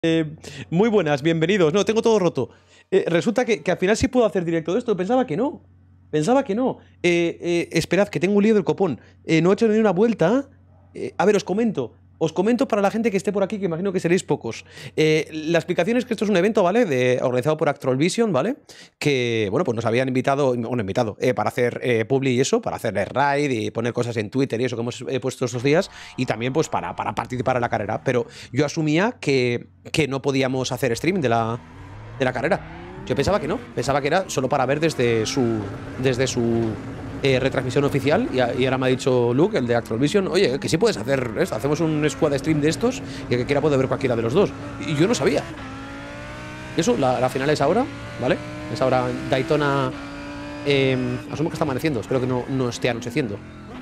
Muy buenas, bienvenidos. No, tengo todo roto. Resulta que al final sí puedo hacer directo de esto. Pensaba que no. Pensaba que no. Esperad, que tengo un lío del copón. No he hecho ni una vuelta. A ver, os comento. Os comento para la gente que esté por aquí, que imagino que seréis pocos. La explicación es que esto es un evento, ¿vale? Organizado por Actroll Vision, ¿vale? Que, bueno, pues nos habían invitado, para hacer publi y eso, para hacerles raid y poner cosas en Twitter y eso que hemos puesto estos días, y también, pues, para participar en la carrera. Pero yo asumía que no podíamos hacer streaming de la carrera. Yo pensaba que no, pensaba que era solo para ver desde su retransmisión oficial, y ahora me ha dicho Luke, el de Actroll Vision, oye, que sí puedes hacer esto, hacemos un squad stream de estos y el que quiera puede ver cualquiera de los dos. Y yo no sabía. Eso, la final es ahora, ¿vale? Es ahora Daytona. Asumo que está amaneciendo, espero que no esté anocheciendo.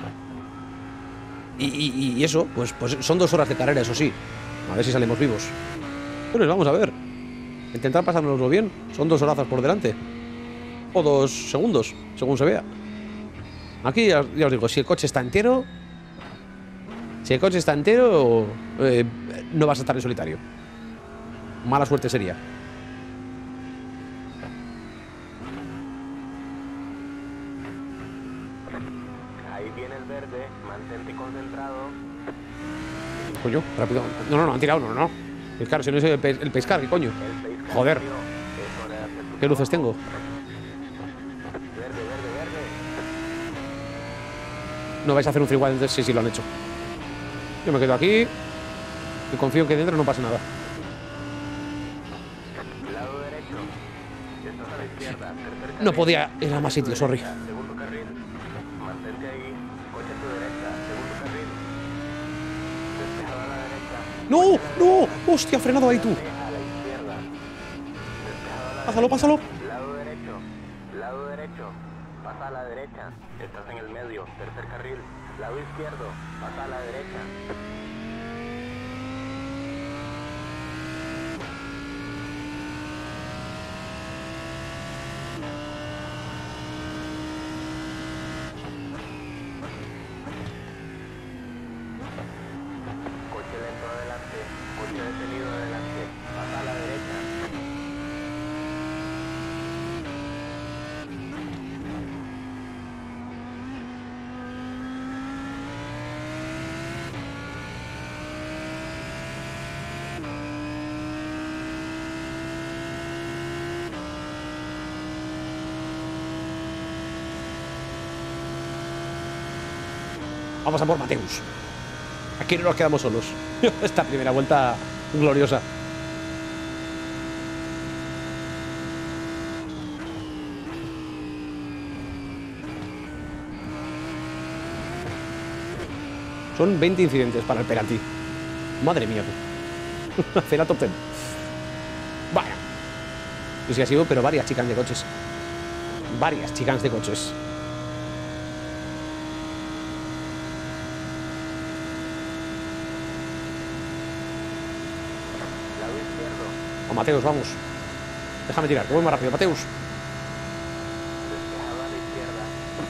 Y eso, pues son 2 horas de carrera, eso sí. A ver si salimos vivos. Bueno, vamos a ver. Intentar pasárnoslo bien. Son 2 horazas por delante. O 2 segundos, según se vea. Aquí ya os digo, si el coche está entero. No vas a estar en solitario. Mala suerte sería. Ahí viene el verde, mantente concentrado. Coño, rápido. No, han tirado, no. Claro, si no es el pescar, ¿qué coño? Joder. ¿Qué luces tengo? Verde. No vais a hacer un igual, entonces sí lo han hecho. Yo me quedo aquí y confío en que dentro no pase nada. Lado derecho. Estás a la izquierda. No podía ir a más sitio, sorry. Segundo carril. Mantente ahí. Coche a tu derecha. Segundo carril. Despejado a la derecha. ¡No! ¡Hostia, ha frenado ahí tú! A la izquierda. Despejado a la Pásalo. Lado derecho. Pasa a la derecha. Estás en el medio. Tercer carril. Lado izquierdo. Pasa a la derecha. Coche lento adelante. Coche detenido adelante. Pasa a la derecha. Vamos a por Mateus. Aquí no nos quedamos solos. Esta primera vuelta gloriosa. Son 20 incidentes para el penalti. Madre mía, tú. Hace la top 10. Vaya. No sé si ha sido, pero varias chicas de coches. Varias chicas de coches. Lado izquierdo. O Mateus, vamos. Déjame tirar, que voy más rápido, Mateus. Despejado a la izquierda.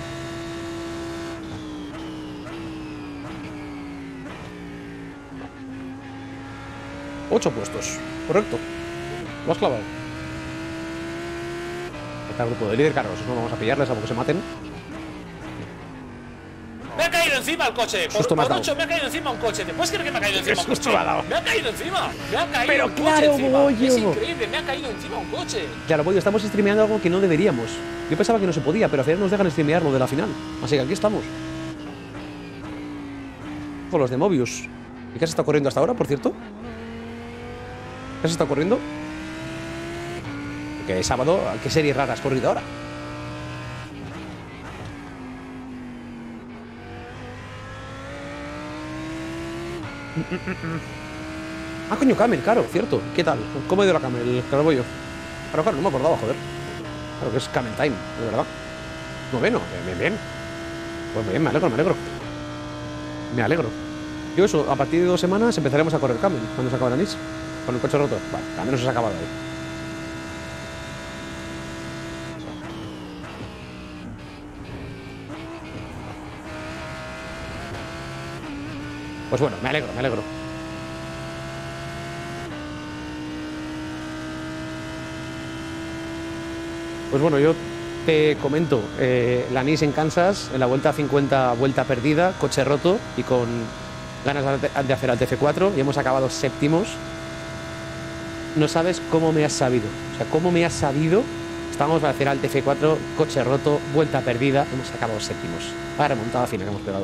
8 puestos. Correcto. Lo has clavado. Está el grupo de líder, Carlos. No vamos a pillarles a que se maten. Me ha caído encima el coche. Susto me has Por dado. 8 me ha caído encima un coche. ¿Te puedes creer que me ha caído encima un Susto coche? me ha dado. Me ha caído encima. Me ha caído Pero un coche claro, encima. bollo. Es increíble. Me ha caído encima un coche. Claro, Pollo, estamos streameando algo que no deberíamos. Yo pensaba que no se podía, pero al final nos dejan streamear lo de la final. Así que aquí estamos. Con los de Mobius. ¿Y qué has estado corriendo hasta ahora, por cierto? ¿Qué has estado corriendo? Porque sábado, ¿qué serie rara has corrido ahora? Ah, coño, Camel, claro, cierto. ¿Qué tal? ¿Cómo ha ido la Camel, el carabollo? Claro, no me acordaba, joder. Claro que es Camel Time, de verdad. Noveno, bien. Pues bien, me alegro. Me alegro. Yo eso, a partir de 2 semanas empezaremos a correr Camel cuando se acabe la NIS. Con el coche roto. Vale, al menos se ha acabado ahí. Pues bueno, me alegro. Pues bueno, yo te comento, la Nice en Kansas, en la vuelta 50, vuelta perdida, coche roto y con ganas de hacer al TF4 y hemos acabado séptimos. No sabes cómo me has sabido. O sea, cómo me has sabido. Estábamos para hacer al TF4, coche roto, vuelta perdida, hemos acabado séptimos. La remontada fina que hemos pegado.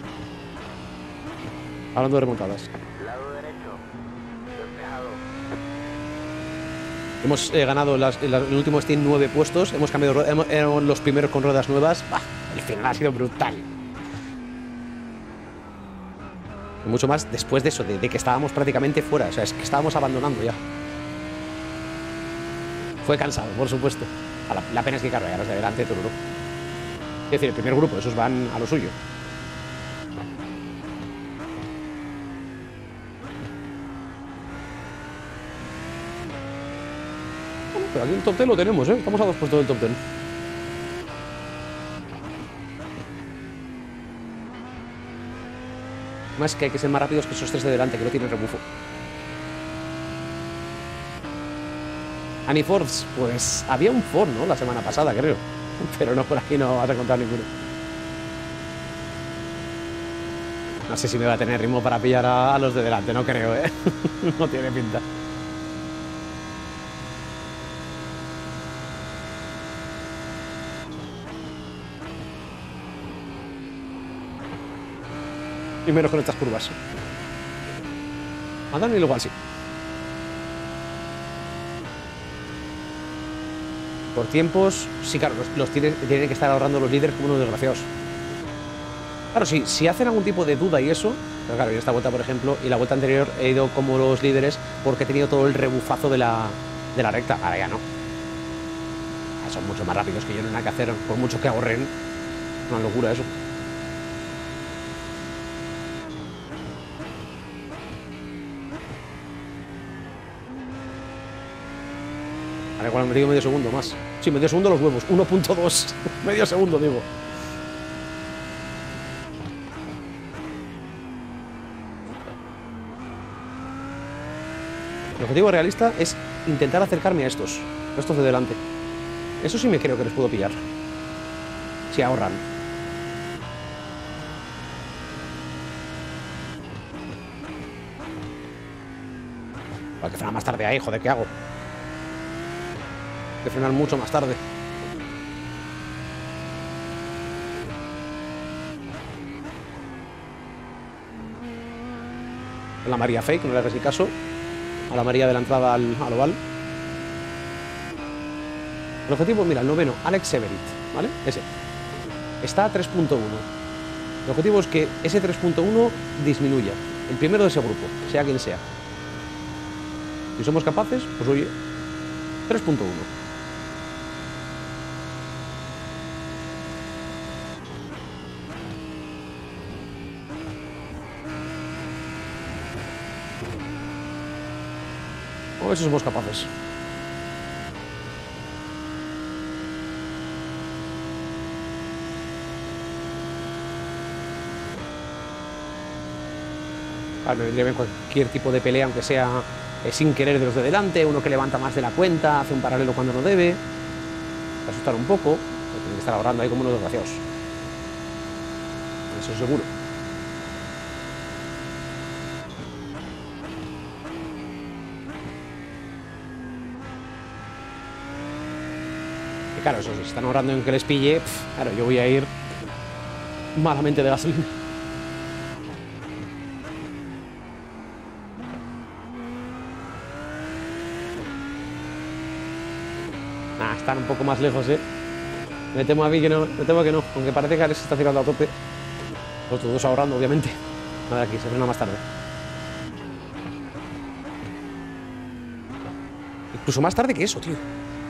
Hablando de remontadas. Lado derecho. Despejado. Hemos ganado el último Steam 9 puestos. Hemos cambiado, éramos los primeros con ruedas nuevas. Bah, el final ha sido brutal. Y mucho más después de eso, de que estábamos prácticamente fuera. O sea, es que estábamos abandonando ya. Fue cansado, por supuesto. La pena es que, claro, ya los de delante, Tururú. Es decir, el primer grupo, esos van a lo suyo. Bueno, pero aquí el top 10 lo tenemos, ¿eh? Estamos a 2 puestos del top 10. Más que hay que ser más rápidos que esos 3 de delante, que no tienen rebufo. Annie Force, pues había un Ford, ¿no? La semana pasada, creo. Pero no, por aquí no vas a encontrar ninguno. No sé si me va a tener ritmo para pillar a los de delante, no creo, ¿eh? No tiene pinta. Y menos con estas curvas. A Daniel igual sí. Por tiempos, sí, claro, los tienen que estar ahorrando los líderes como unos desgraciados. Claro, si hacen algún tipo de duda y eso, pero claro, en esta vuelta, por ejemplo, y la vuelta anterior he ido como los líderes porque he tenido todo el rebufazo de la recta. Ahora ya no. Son mucho más rápidos que yo, no hay nada que hacer, por mucho que ahorren. Una locura eso. Vale, cuando me digo medio segundo más. Sí, medio segundo los huevos. 1.2. Medio segundo, digo. El objetivo realista es intentar acercarme a estos de delante. Eso sí me creo que les puedo pillar. Si ahorran. Hay que frenar más tarde ahí, joder, ¿qué hago? Hay que frenar mucho más tarde. La María Fake, no le hagas ni caso. A la María de la entrada al oval. El objetivo, mira, el noveno, Alex Everett, ¿vale? Ese. Está a 3.1. El objetivo es que ese 3.1 disminuya. El primero de ese grupo, sea quien sea. Si somos capaces, pues oye, 3.1. A ver si somos capaces. Claro, me vendría bien cualquier tipo de pelea, aunque sea sin querer de los de delante, uno que levanta más de la cuenta, hace un paralelo cuando no debe. Asustar un poco, pero tiene que estar ahorrando ahí como unos desgraciados. Eso seguro. Y claro, eso, si están ahorrando en que les pille, claro, yo voy a ir malamente de gasolina. Están un poco más lejos, ¿eh? Me temo a mí que no, aunque parece que Alex se está tirando a tope. Los dos ahorrando, obviamente. A ver, aquí se frena más tarde. Incluso más tarde que eso, tío.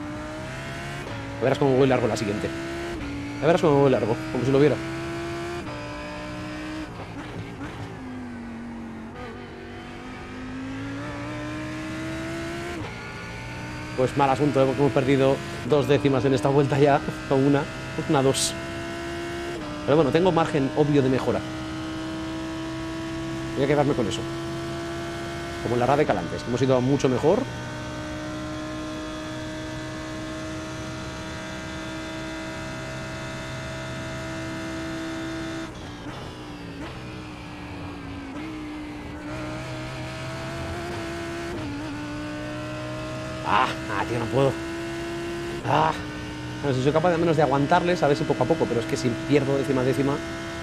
A verás cómo voy largo la siguiente. A verás cómo voy largo, como si lo viera. Pues mal asunto, porque hemos perdido 2 décimas en esta vuelta ya, o una 2. Pero bueno, tengo margen obvio de mejora. Voy a quedarme con eso. Como en la Radical antes, hemos ido mucho mejor. Tío, no puedo. Bueno, si soy capaz de al menos de aguantarles, a ver si poco a poco, pero es que si pierdo décima a décima.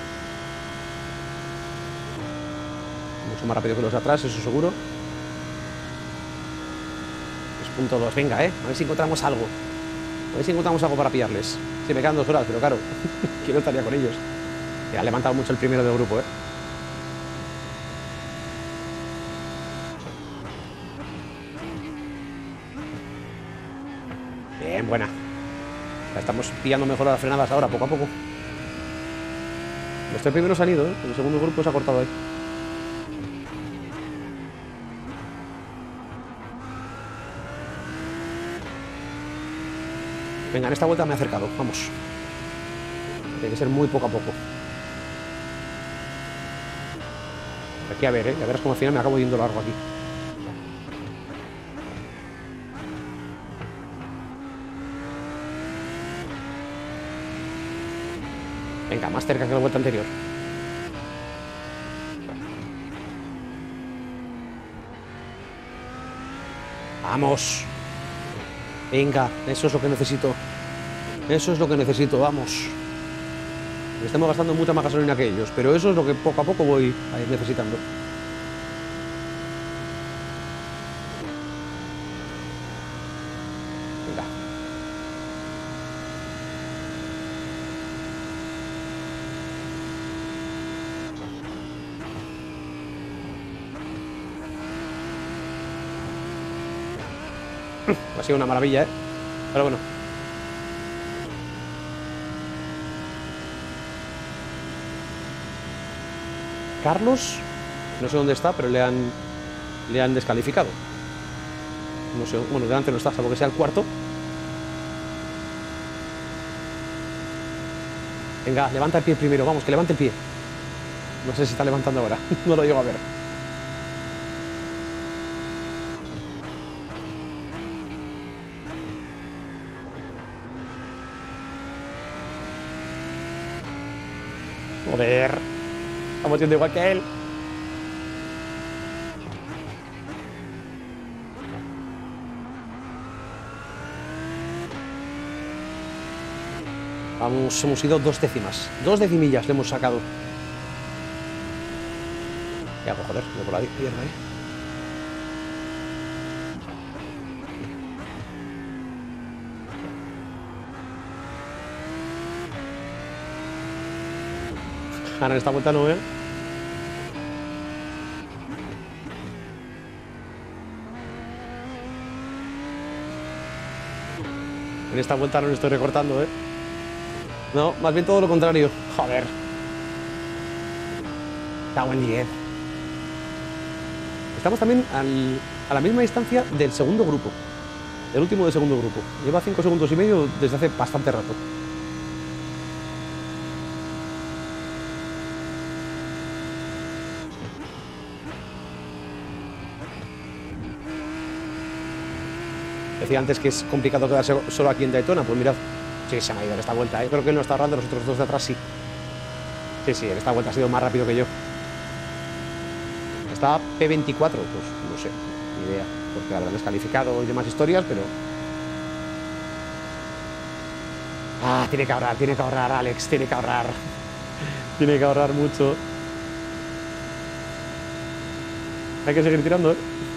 Mucho más rápido que los de atrás, eso seguro. 3.2, venga, a ver si encontramos algo. A ver si encontramos algo para pillarles. Sí, me quedan 2 horas, pero claro, quiero estaría con ellos. Ya ha levantado mucho el primero del grupo, Bien, buena. Ya estamos pillando mejor las frenadas ahora, poco a poco. Los 3 primeros han ido, el segundo grupo se ha cortado ahí. Venga, en esta vuelta me he acercado, vamos. Tiene que ser muy poco a poco. Aquí a ver, ya verás como al final me acabo yendo largo aquí. Venga, más cerca que la vuelta anterior. Vamos. Venga, eso es lo que necesito. Eso es lo que necesito, vamos. Estamos gastando mucha más gasolina que ellos, pero eso es lo que poco a poco voy a ir necesitando. Venga. Ha sido una maravilla, pero bueno. Carlos, no sé dónde está, pero le han descalificado. No sé, bueno, delante no está, salvo que sea el cuarto. Venga, levanta el pie primero, vamos, que levante el pie. No sé si está levantando ahora, no lo llego a ver. Joder. Estamos yendo igual que él. Vamos, hemos ido 2 décimas. 2 decimillas le hemos sacado. ¿Qué hago, joder? Voy por la izquierda ahí. Ahora en esta vuelta no, En esta vuelta no lo estoy recortando, No, más bien todo lo contrario. Joder. Cago en 10. Estamos también a la misma distancia del segundo grupo. El último del segundo grupo. Lleva 5 segundos y medio desde hace bastante rato. Decía antes que es complicado quedarse solo aquí en Daytona. Pues mirad, sí, se me ha ido en esta vuelta, Creo que él no está ahorrando, los otros 2 de atrás sí. Sí, en esta vuelta ha sido más rápido que yo. Está P24, pues no sé, ni idea. Porque habrán descalificado y demás historias, pero... tiene que ahorrar, Alex, tiene que ahorrar. Tiene que ahorrar mucho. Hay que seguir tirando,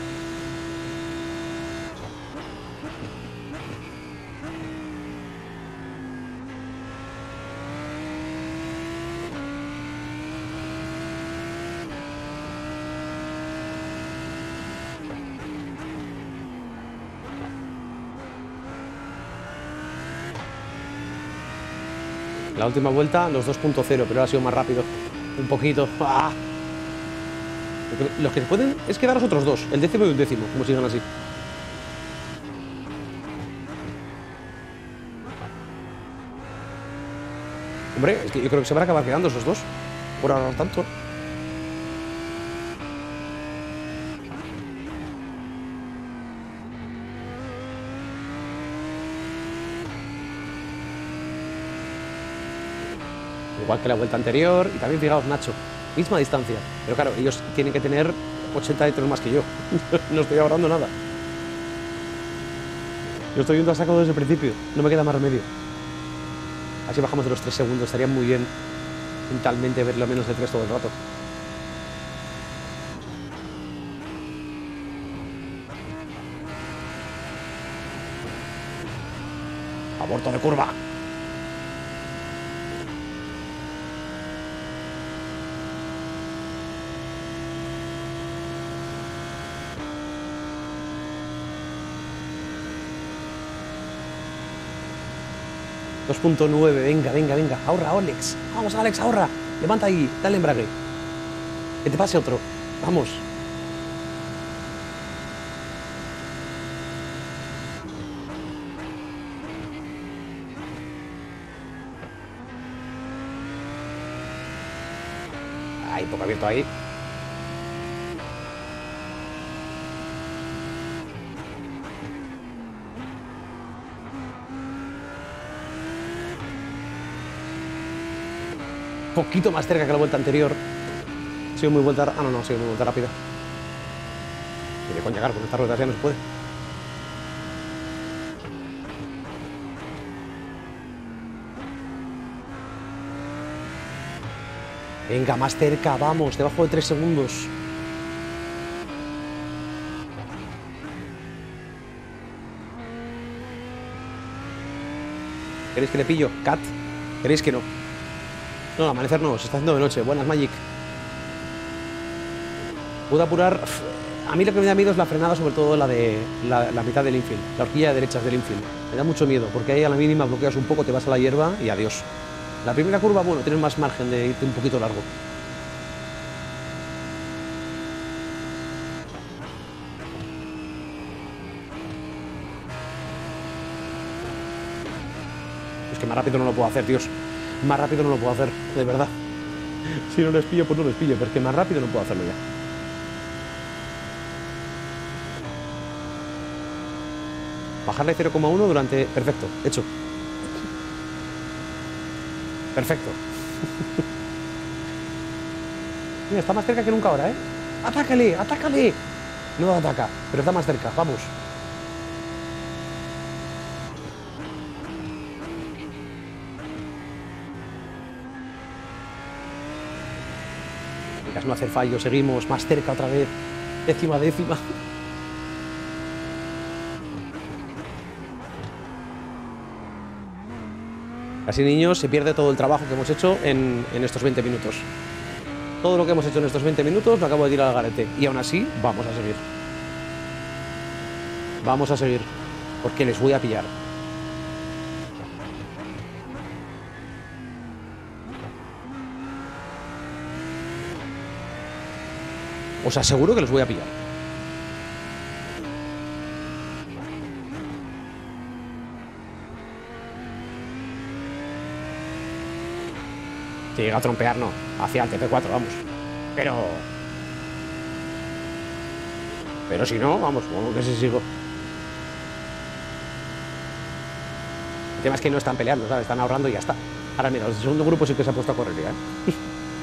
La última vuelta, los 2.0, pero ha sido más rápido. Un poquito. Los que pueden es quedar los otros 2, el décimo y un décimo, como sigan así. Hombre, es que yo creo que se van a acabar quedando esos 2. Por ahorrar tanto. Igual que la vuelta anterior. Y también, fijaos, Nacho, misma distancia. Pero claro, ellos tienen que tener 80 metros más que yo. No estoy ahorrando nada. Yo estoy viendo a saco desde el principio. No me queda más remedio. Así bajamos de los 3 segundos. Estaría muy bien mentalmente verlo a menos de 3 todo el rato. Aborto de curva. .9, venga, venga, venga. Ahorra, Alex. Vamos, Alex, ahorra. Levanta ahí, dale embrague. Que te pase otro. Vamos. Ay, poco abierto ahí. Poquito más cerca que la vuelta anterior. Ha sido muy vuelta... Ah, no, ha sido muy vuelta rápida. Tiene con llegar, con estas ruedas ya no se puede. Venga, más cerca, vamos, debajo de 3 segundos. ¿Queréis que le pillo? Cat. ¿Queréis que no? No, amanecer no, se está haciendo de noche. Buenas, Magic. Puedo apurar. A mí lo que me da miedo es la frenada, sobre todo la de la mitad del infield, la horquilla de derechas del infield. Me da mucho miedo, porque ahí a la mínima bloqueas un poco, te vas a la hierba y adiós. La primera curva, bueno, tienes más margen de irte un poquito largo. Es que más rápido no lo puedo hacer, Dios. Más rápido no lo puedo hacer, de verdad. Si no les pillo, pues no les pillo, pero es que más rápido no puedo hacerlo ya. Bajarle 0,1 durante... Perfecto, hecho. Perfecto. Mira, está más cerca que nunca ahora, ¿eh? ¡Atácale! ¡Atácale! No ataca, pero está más cerca, vamos. No hacer fallo, seguimos más cerca otra vez, décima. Así, niños, se pierde todo el trabajo que hemos hecho en estos 20 minutos. Todo lo que hemos hecho en estos 20 minutos lo acabo de tirar al garete. Y aún así, vamos a seguir. Vamos a seguir, porque les voy a pillar. Os aseguro que los voy a pillar. Si llega a trompear, no. Hacia el TP4, vamos. Pero si no, vamos, como que si sigo. El tema es que no están peleando, ¿sabes? Están ahorrando y ya está. Ahora mira, el segundo grupo sí que se ha puesto a correr ya, ¿eh?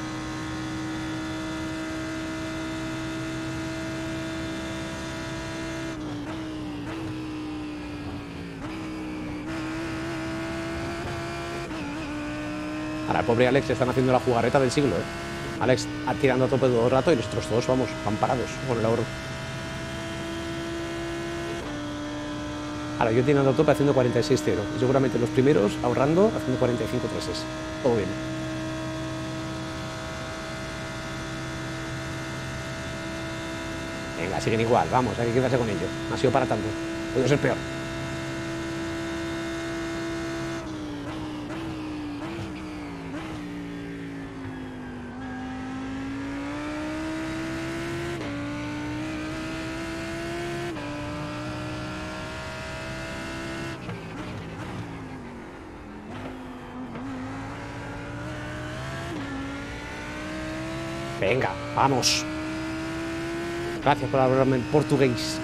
Ahora, el pobre Alex están haciendo la jugarreta del siglo, ¿eh? Alex tirando a tope todo el rato y los otros dos, vamos, van parados con el ahorro. Ahora, yo tirando a tope haciendo 46-0. Y seguramente los primeros ahorrando haciendo 45-3. Todo bien. Venga, siguen igual, vamos, hay que quedarse con ello. No ha sido para tanto. Puede ser peor. Venga, vamos. Gracias por hablarme en portugués.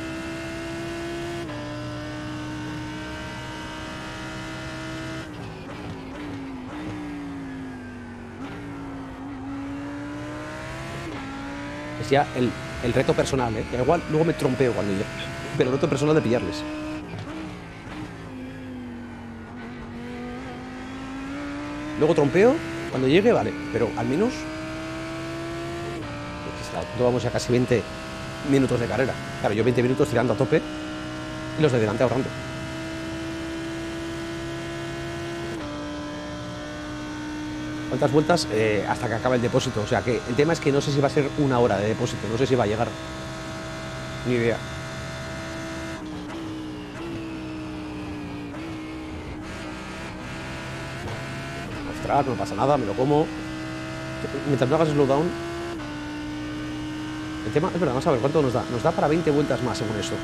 Es ya el reto personal, ¿eh? Que igual luego me trompeo cuando yo. Pero el reto personal de pillarles. Luego trompeo, cuando llegue, vale. Pero al menos... Vamos a casi 20 minutos de carrera. Claro, yo 20 minutos tirando a tope y los de delante ahorrando. ¿Cuántas vueltas? Hasta que acabe el depósito. O sea que el tema es que no sé si va a ser 1 hora de depósito. No sé si va a llegar. Ni idea. Ostras, no pasa nada, me lo como. Mientras no hagas slowdown. El tema es verdad, vamos a ver cuánto nos da. Nos da para 20 vueltas más según esto.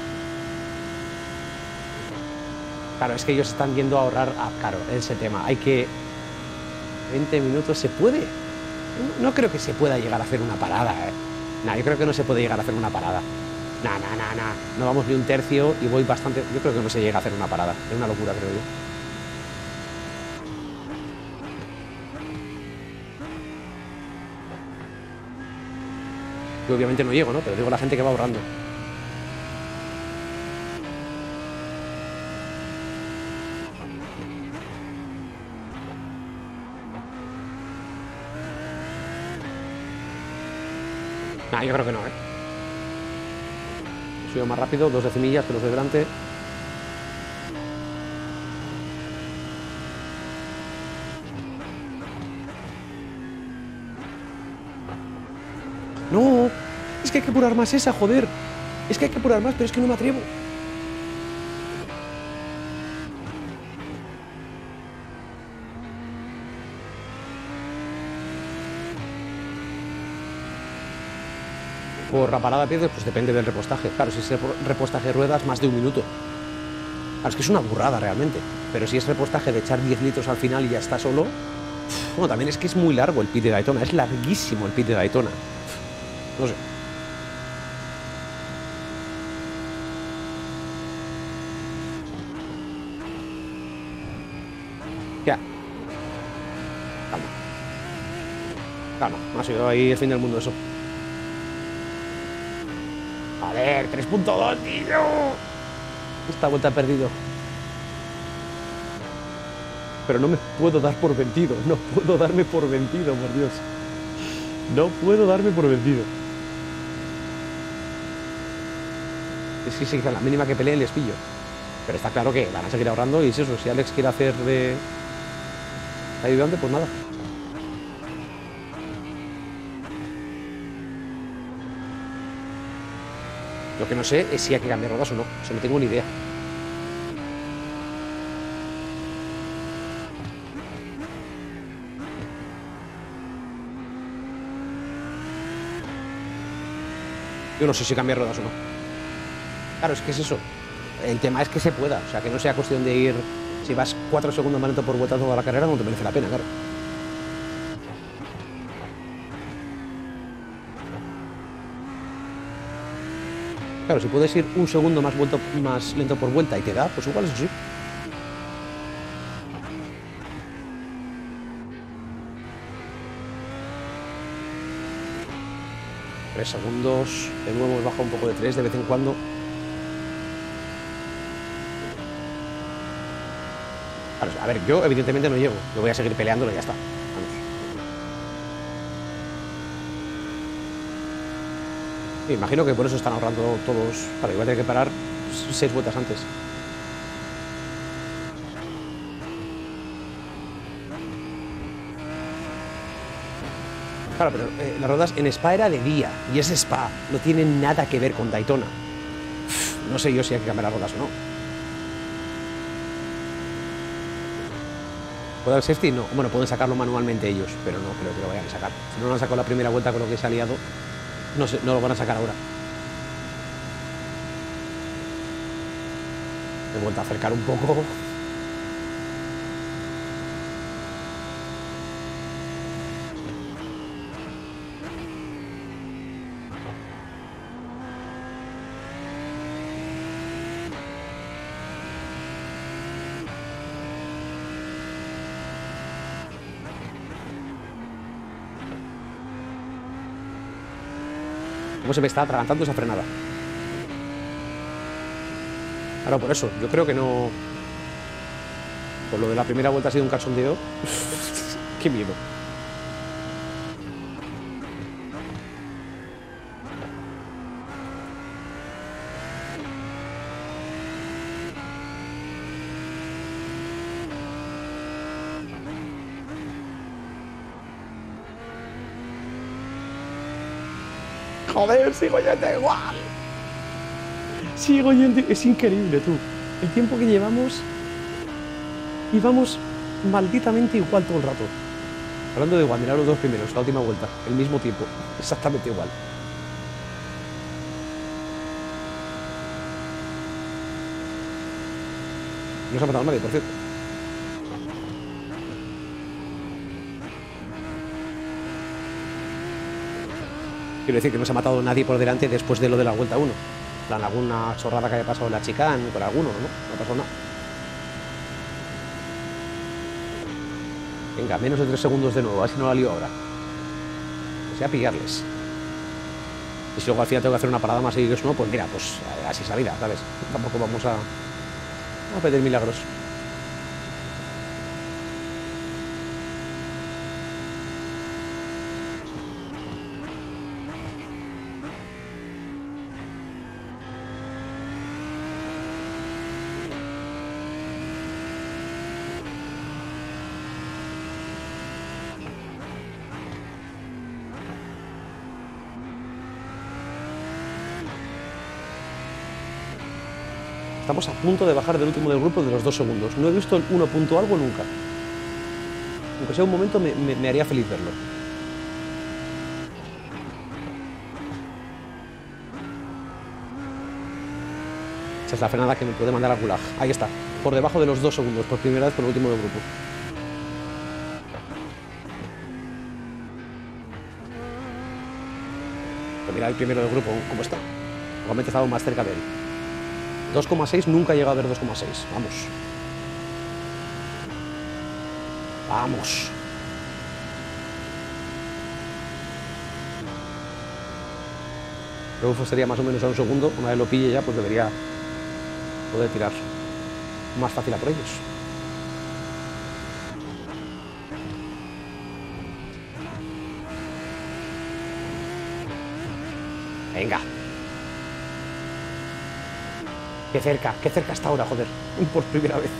Claro, es que ellos están yendo a ahorrar. Ah, claro, ese tema. Hay que... 20 minutos, ¿se puede? No creo que se pueda llegar a hacer una parada, Nah, yo creo que no se puede llegar a hacer una parada. Nah. No vamos ni un tercio y voy bastante... Yo creo que no se llega a hacer una parada. Es una locura, creo yo. Yo obviamente no llego, ¿no? Pero digo la gente que va ahorrando. Nah, yo creo que no, Subo más rápido, 2 decimillas que los de delante. No, es que hay que apurar más esa, joder. Es que hay que apurar más, pero es que no me atrevo. Por la parada pierdes, pues depende del repostaje. Claro, si es repostaje de ruedas, más de 1 minuto. Claro, es que es una burrada realmente. Pero si es repostaje de echar 10 litros al final y ya está solo... Bueno, también es que es muy largo el pit de Daytona. Es larguísimo el pit de Daytona. No sé. Ya. Calma. No ha sido ahí el fin del mundo eso. A ver, 3.2, tío. Esta vuelta he perdido. Pero no me puedo dar por vencido. No puedo darme por vencido, por Dios. No puedo darme por vencido. Es que sí, a la mínima que peleen les pillo. Pero está claro que van a seguir ahorrando. Y es eso, si Alex quiere hacer de ayudante, pues nada. Lo que no sé es si hay que cambiar ruedas o no. Eso no tengo ni idea. Yo no sé si cambiar ruedas o no. Claro, es que es eso. El tema es que se pueda. O sea, que no sea cuestión de ir... Si vas 4 segundos más lento por vuelta toda la carrera, no te merece la pena, claro. Claro, si puedes ir 1 segundo más lento por vuelta y te da, pues igual eso sí. Tres segundos. De nuevo hemos bajado un poco de 3 de vez en cuando. Claro, a ver, yo evidentemente no llego. Yo voy a seguir peleándolo y ya está. Vamos. Sí, imagino que por eso están ahorrando todos. Claro, igual a tener que parar 6 vueltas antes. Claro, pero las ruedas en Spa era de día. Y es Spa. No tiene nada que ver con Daytona. No sé yo si hay que cambiar las ruedas o no. ¿Puede haber safety? No. Bueno, pueden sacarlo manualmente ellos, pero no creo que lo vayan a sacar. Si no lo han sacado la primera vuelta con lo que se ha liado, no sé, no lo van a sacar ahora. Me he vuelto a acercar un poco. ¿Cómo se me está atragantando esa frenada? Claro, por eso, yo creo que no... Por lo de la primera vuelta ha sido un cachondeo. Qué miedo. Joder, sigo yendo igual. Sigo yendo. Es increíble, tú. El tiempo que llevamos. Y vamos malditamente igual todo el rato. Hablando de igual, mirad los dos primeros, la última vuelta. El mismo tiempo. Exactamente igual. No se ha matado nadie, por cierto. Quiero decir que no se ha matado nadie por delante después de lo de la vuelta 1. plan, alguna chorrada que haya pasado en la chicane con alguno, ¿no? No ha pasado nada. Venga, menos de 3 segundos de nuevo, a ver si no la lío ahora. O sea, pillarles. Y si luego al final tengo que hacer una parada más seguidos, no, pues mira, pues así es la vida, ¿sabes? Tampoco vamos a pedir milagros. Estamos a punto de bajar del último del grupo de los 2 segundos. No he visto el 1 punto algo nunca. Aunque sea un momento, me haría feliz verlo. Esa es la frenada que me puede mandar a Gulag. Ahí está, por debajo de los 2 segundos, por primera vez por el último del grupo. Pero mira el primero del grupo, cómo está. Igualmente estaba más cerca de él. 2,6, nunca he llegado a ver 2,6. Vamos. Vamos. Luego sería más o menos a 1 segundo. Una vez lo pille ya, pues debería poder tirar más fácil a por ellos. Venga. Qué cerca está ahora, joder. Por primera vez.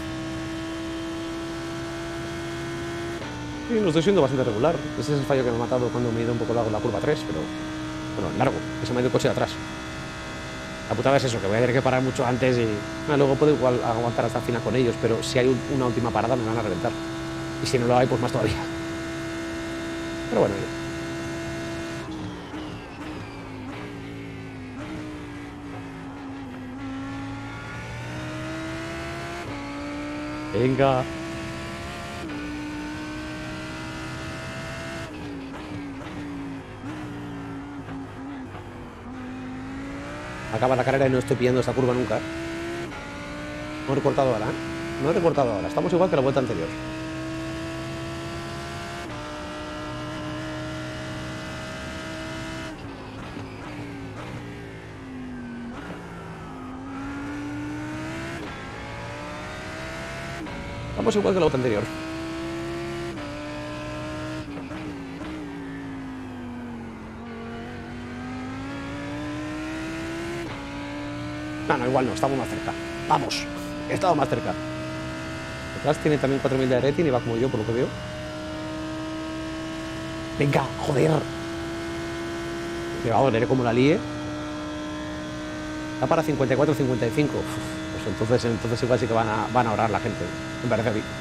Sí, lo estoy siendo bastante regular. Ese es el fallo que me ha matado cuando me he ido un poco largo en la curva 3, pero... Bueno, largo, que se me ha ido el coche de atrás. La putada es eso, que voy a tener que parar mucho antes y... luego puedo igual aguantar hasta el final con ellos, pero si hay una última parada me van a reventar. Y si no lo hay, pues más todavía. Pero bueno, venga. Acaba la carrera y no estoy pillando esta curva nunca. No he recortado ahora, ¿eh? No he recortado ahora. Estamos igual que la vuelta anterior. Estamos igual que la vuelta anterior. No, igual no, estamos más cerca. Vamos, he estado más cerca. Detrás tiene también 4000 de rating y va como yo, por lo que veo. Venga, joder. Me va a doler como la líe. Está para 54 55. Pues entonces igual sí que van a ahorrar la gente. Me parece a mí.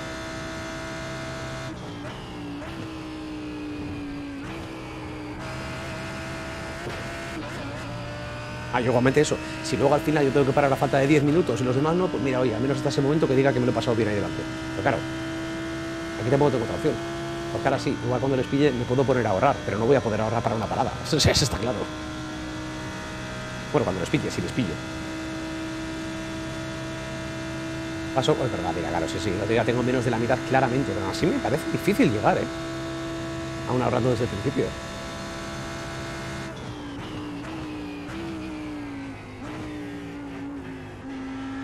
Igualmente eso. Si luego al final yo tengo que parar a falta de 10 minutos y los demás no, pues mira, oye, al menos hasta ese momento que diga que me lo he pasado bien ahí delante. Pero claro, aquí tampoco tengo otra opción. Porque ahora sí, igual cuando les pille me puedo poner a ahorrar, pero no voy a poder ahorrar para una parada. Eso está claro. Bueno, cuando les pille, si les pillo. Paso, es verdad, mira, claro, sí, ya tengo menos de la mitad claramente, pero así me parece difícil llegar, aún ahorrando desde el principio.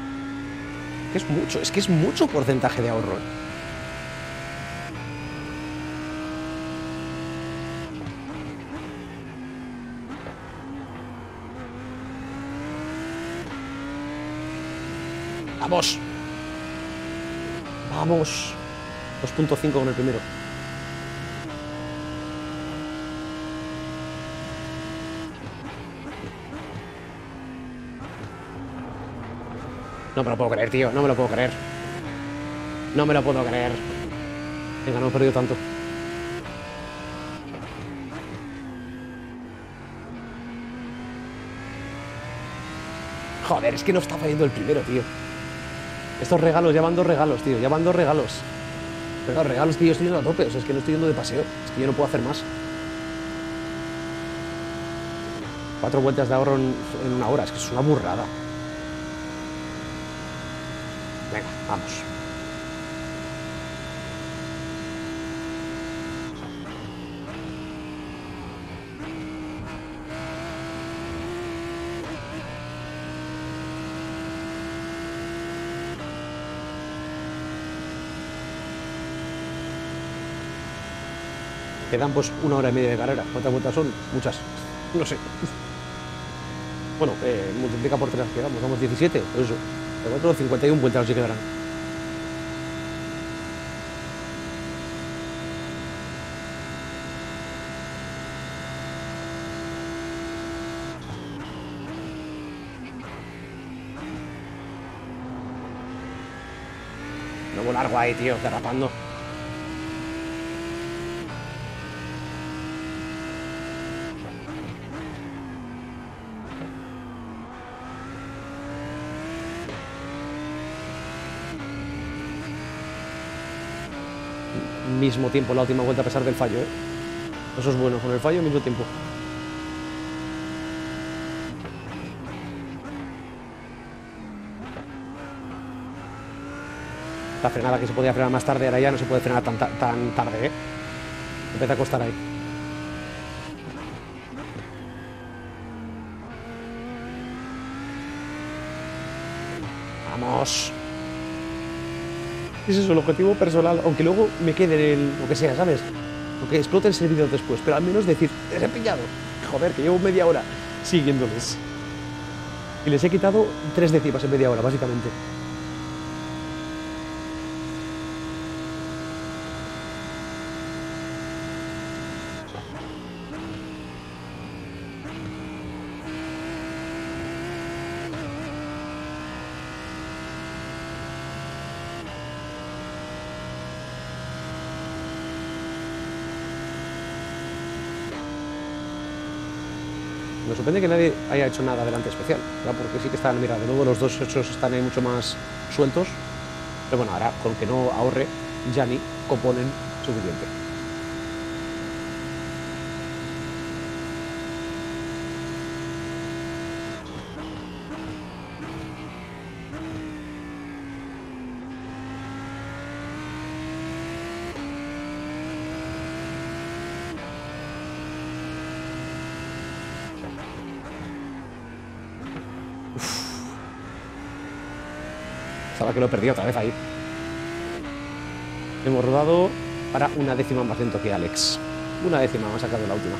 Es que es mucho porcentaje de ahorro. ¡Vamos! ¡Vamos! 2.5 con el primero. No me lo puedo creer, tío. No me lo puedo creer. No me lo puedo creer. Venga, no he perdido tanto. Joder, es que no está fallando el primero, tío. Estos regalos, ya van 2 regalos, tío. Ya van 2 regalos. Pero regalos que yo estoy yendo a tope. O sea, es que no estoy yendo de paseo. Es que yo no puedo hacer más. 4 vueltas de ahorro en 1 hora. Es que es una burrada. Venga, vamos. Quedan pues 1 hora y media de carrera. ¿Cuántas vueltas son? Muchas. No sé. Bueno, multiplica por 3 quedamos. Damos 17. Pues eso. De 4, 51 vueltas se quedarán. Nuevo largo ahí, tío, derrapando. Mismo tiempo la última vuelta a pesar del fallo, ¿eh? Eso es bueno, con el fallo mismo tiempo. La frenada que se podía frenar más tarde, ahora ya no se puede frenar tan tarde, ¿eh? Empieza a costar ahí. ¡Vamos! Ese es el objetivo personal, aunque luego me quede en lo que sea, ¿sabes? Aunque explote el servidor después, pero al menos decir, les he pillado. Joder, que llevo media hora siguiéndoles. Y les he quitado 3 décimas en media hora, básicamente. Me sorprende que nadie haya hecho nada delante especial, ¿verdad? Porque sí que están, mira, de nuevo los 2 hechos están ahí mucho más sueltos. Pero bueno, ahora con que no ahorre, Gianni, componen suficiente. Estaba que lo he perdido otra vez ahí. Hemos rodado para 1 décima más lento que Alex. 1 décima más sacado la última.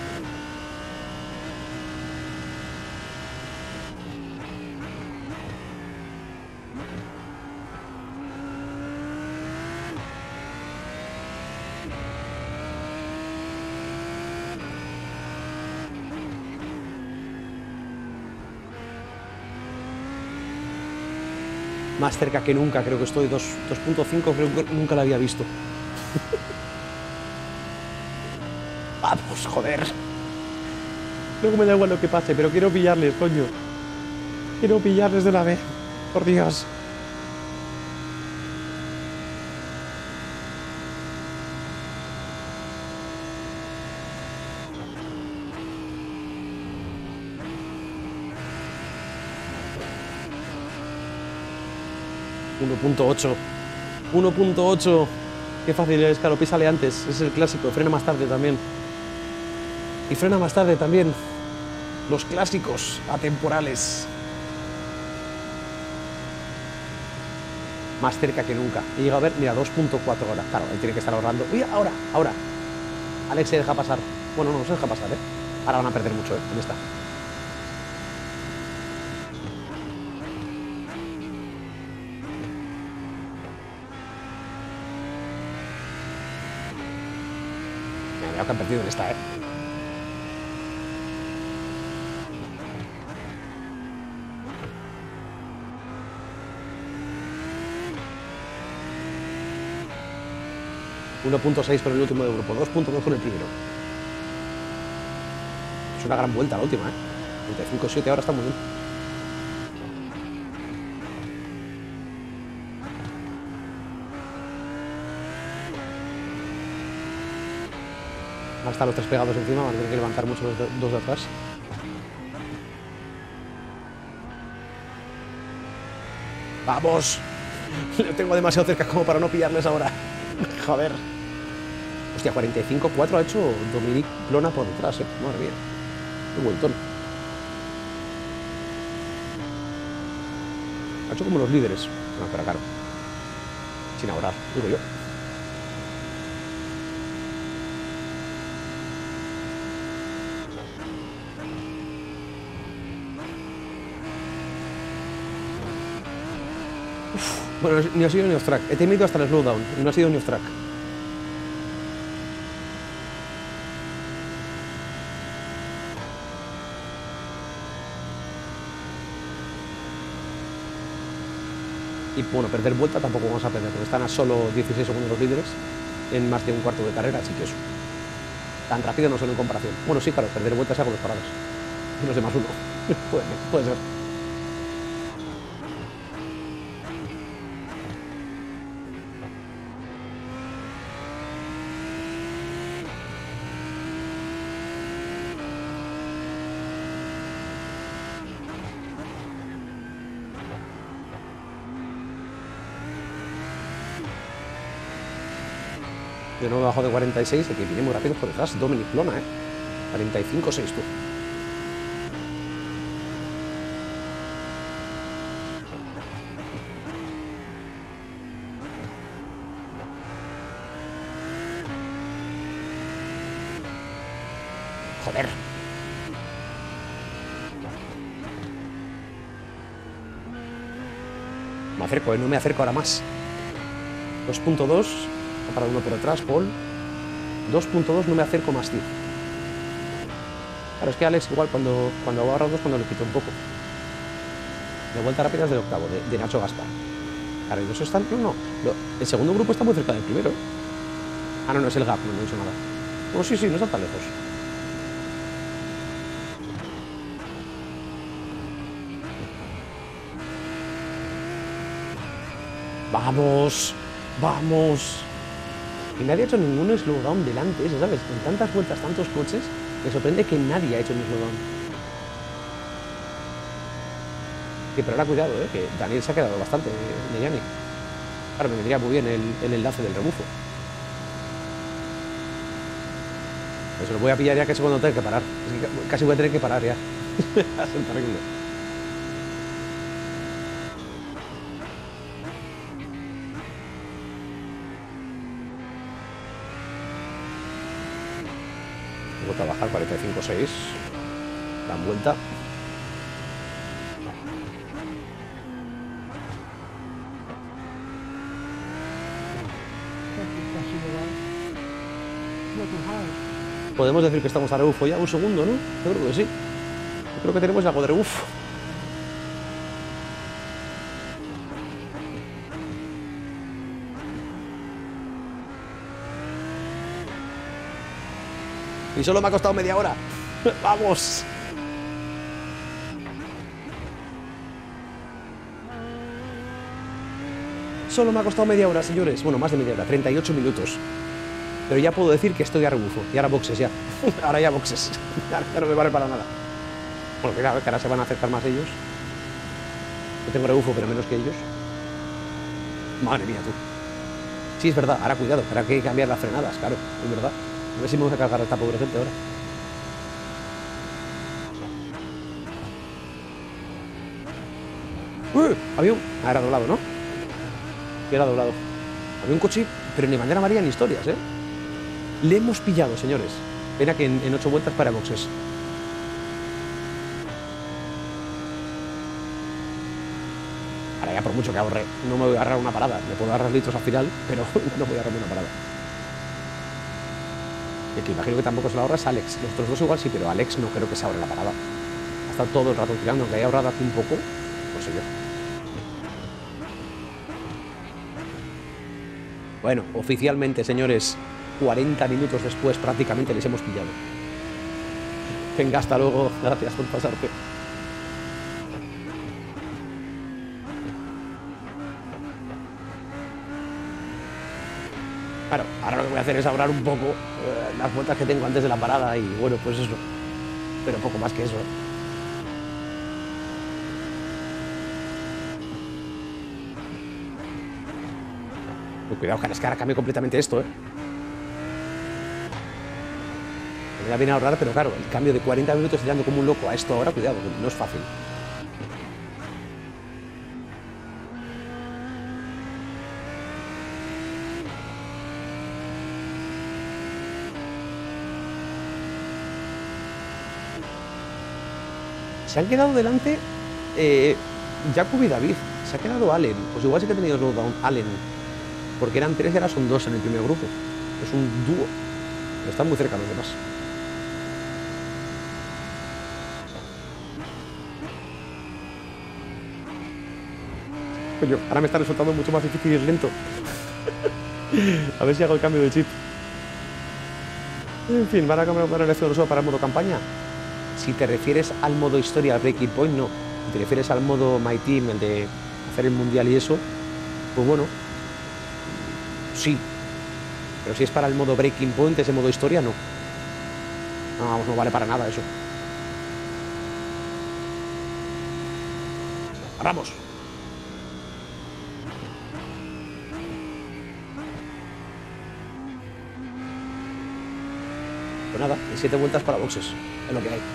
Más cerca que nunca, creo que estoy 2.5, creo que nunca la había visto. Vamos, joder. Luego me da igual lo que pase, pero quiero pillarles, coño. Quiero pillarles de una vez. Por Dios. ¡1.8! Qué fácil es, claro, písale antes. Es el clásico, frena más tarde también. Y frena más tarde también. Los clásicos atemporales. Más cerca que nunca. He llegado a ver, mira, 2.4 horas. Claro, ahí tiene que estar ahorrando. ¡Uy, ahora! Alex se deja pasar. Bueno, no se deja pasar, ¿eh? Ahora van a perder mucho, ¿eh? ¿Dónde está? Cuidado que han perdido en esta, 1.6 con el último de grupo, 2.2 con el primero. Es una gran vuelta la última, 35-7 ahora está muy bien. Ahora están los tres pegados encima, van a tener que levantar mucho los dos de atrás. ¡Vamos! Lo tengo demasiado cerca como para no pillarles ahora. Joder. Hostia, 45-4 ha hecho Dominic Plona por detrás, Madre mía. Qué vueltón. Ha hecho como los líderes. No, pero claro. Sin ahorrar, digo yo. Bueno, ni ha sido ni off-track. He temido hasta el slowdown. Y no ha sido ni off-track. Y bueno, perder vuelta tampoco vamos a perder, porque están a solo 16 segundos los líderes en más de un cuarto de carrera, así que eso. Tan rápido no son en comparación. Bueno, sí, claro, perder vueltas hago los paradas. Los de más uno. puede ser. De nuevo bajo de 46, el que viene muy rápido por detrás, Dominic Plona, 45-6 tú. Joder. Me acerco, no me acerco ahora más. 2.2. Ha parado uno por detrás, Paul. 2.2, no me acerco más, tío. Claro, es que Alex igual cuando agarra 2, cuando le quito un poco. De vuelta rápida es del octavo, de Nacho Gaspar. Claro, y los están... No. El segundo grupo está muy cerca del primero. Ah, no, es el gap, no he dicho nada. Oh, sí, no está tan lejos. ¡Vamos! ¡Vamos! Y nadie ha hecho ningún slowdown delante, eso, ¿sabes? En tantas vueltas, tantos coches, me sorprende que nadie ha hecho un slowdown. Sí, pero ahora cuidado, que Daniel se ha quedado bastante de Yannick. Claro, me vendría muy bien el enlace del rebufo. Pues lo voy a pillar ya casi cuando tenga que parar. Es que casi voy a tener que parar ya. Va a ser terrible. Vuelta a bajar, 45-6. Dan vuelta. Podemos decir que estamos a rebufo ya, un segundo, ¿no? Yo creo que sí. Yo creo que tenemos algo de rebufo. Y solo me ha costado media hora. ¡Vamos! Solo me ha costado media hora, señores. Bueno, más de media hora, 38 minutos. Pero ya puedo decir que estoy a rebufo. Y ahora boxes, ya. Ahora ya boxes. Ya no me vale para nada. Bueno, claro, que ahora se van a acercar más ellos. Yo tengo rebufo, pero menos que ellos. Madre mía, tú. Sí, es verdad. Ahora cuidado. Ahora hay que cambiar las frenadas, claro. Es verdad. A ver si me voy a cargar a esta pobre gente ahora. Avión. Ah, era doblado, ¿no? Era doblado. Había un coche, pero ni bandera amarilla ni historias, Le hemos pillado, señores. Pena que en 8 vueltas para boxes. Ahora ya por mucho que ahorre, no me voy a agarrar una parada. Me puedo agarrar litros al final, pero no voy a agarrarme una parada. El que imagino que tampoco se la ahorra es Alex. Los otros dos igual sí, pero Alex no creo que se ahorre la parada. Ha estado todo el rato tirando, aunque haya ahorrado aquí un poco, no sé yo. Bueno, oficialmente, señores, 40 minutos después prácticamente les hemos pillado. Venga, hasta luego. Gracias por pasarte. Claro, ahora lo que voy a hacer es ahorrar un poco las vueltas que tengo antes de la parada y bueno, pues eso. Pero poco más que eso. Cuidado, que es que ahora cambio completamente esto, Me da bien ahorrar, pero claro, el cambio de 40 minutos tirando como un loco a esto ahora, cuidado, no es fácil. Se han quedado delante Jakub y David. Se ha quedado Allen. Pues igual sí que he tenido slowdown Allen. Porque eran 3 y ahora son 2 en el primer grupo. Es un dúo. Pero están muy cerca los demás. Coño, ahora me está resultando mucho más difícil ir lento. A ver si hago el cambio de chip. En fin, van a cambiar para el F1 para el modo campaña. Si te refieres al modo historia, al Breaking Point, no. Si te refieres al modo My Team, el de hacer el mundial y eso, pues bueno, sí. Pero si es para el modo Breaking Point, ese modo historia, no. No, vamos, no vale para nada eso. ¡Vamos! Pues nada, 7 vueltas para boxes. Es lo que hay.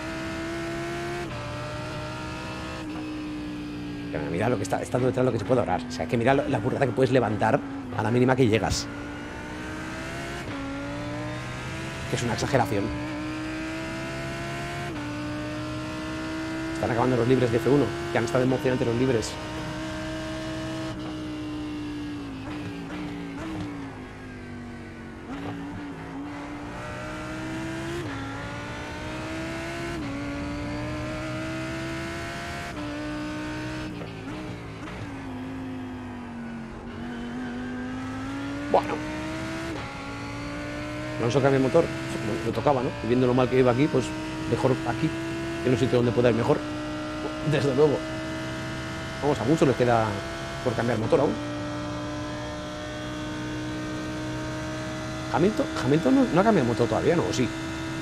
Pero mira lo que está estando detrás, lo que se puede ahorrar. O sea, que mira la burrada que puedes levantar a la mínima que llegas. Que es una exageración. Están acabando los libres de F1, que han estado emocionantes los libres. Bueno. Alonso cambia el motor. Lo tocaba, ¿no? Y viendo lo mal que iba aquí, pues mejor aquí. En un sitio donde pueda ir mejor. Desde luego. Vamos, a muchos les queda por cambiar el motor aún. Hamilton no ha cambiado el motor todavía, ¿no? ¿O sí?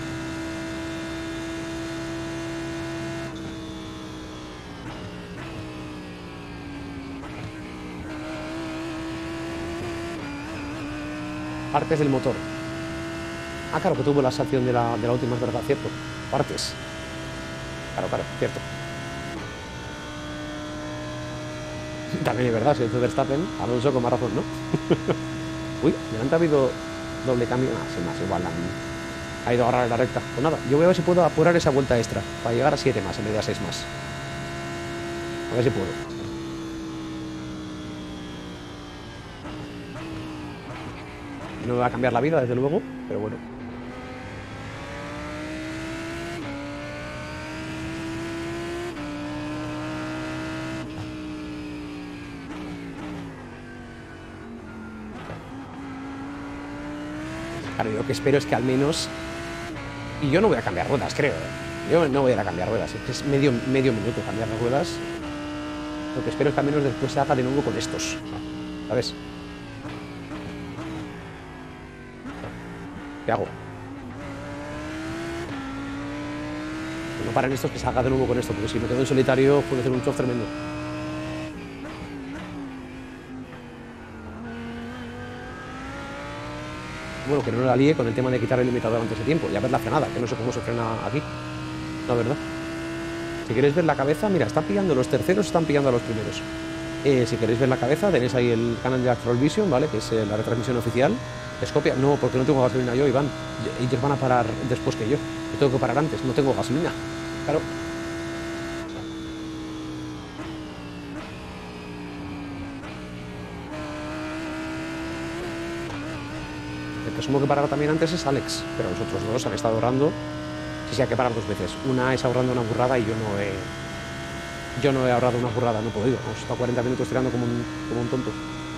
Partes del motor. Ah, claro, que tuvo la sanción de la última, es verdad, cierto. Partes. Claro, cierto. También es verdad, si hizo Verstappen, Alonso con más razón, ¿no? Uy, delante ha habido doble cambio. Sin más, igual ha ido a agarrar en la recta. Pues nada, yo voy a ver si puedo apurar esa vuelta extra para llegar a 7 más en vez de a 6 más. A ver si puedo. No me va a cambiar la vida, desde luego, pero bueno. Claro, yo lo que espero es que al menos... Y yo no voy a cambiar ruedas, creo. Yo no voy a ir a cambiar ruedas. Es medio minuto cambiar las ruedas. Lo que espero es que al menos después se haga de nuevo con estos. ¿Sabes? ¿Qué hago? Que no paren estos, que salga de nuevo con esto, porque si me quedo en solitario puede ser un chof tremendo. Bueno, que no la líe con el tema de quitar el limitador antes de tiempo. Ya ver la frenada, que no sé cómo se frena aquí. La verdad. Si queréis ver la cabeza, mira, están pillando los terceros, están pillando a los primeros. Si queréis ver la cabeza, tenéis ahí el canal de Astral Vision, ¿vale? Que es la retransmisión oficial. Escopia, no, porque no tengo gasolina yo, Iván. Ellos van a parar después que yo. Yo tengo que parar antes, no tengo gasolina. Claro. presumo que parará también antes es Alex, pero los otros dos han estado ahorrando. Sí, hay que parar 2 veces. Una es ahorrando una burrada y yo no he ahorrado una burrada, no he podido. Hemos estado 40 minutos tirando como un tonto.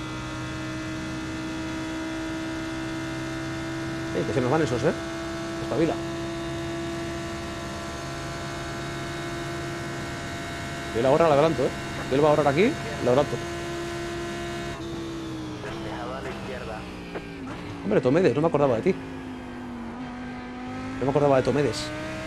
Que se nos van esos, espabila. Yo la ahorro, la adelanto, Yo le voy a ahorrar aquí, la adelanto. Despejado a la izquierda. Hombre, Tomedes, no me acordaba de ti. No me acordaba de Tomedes.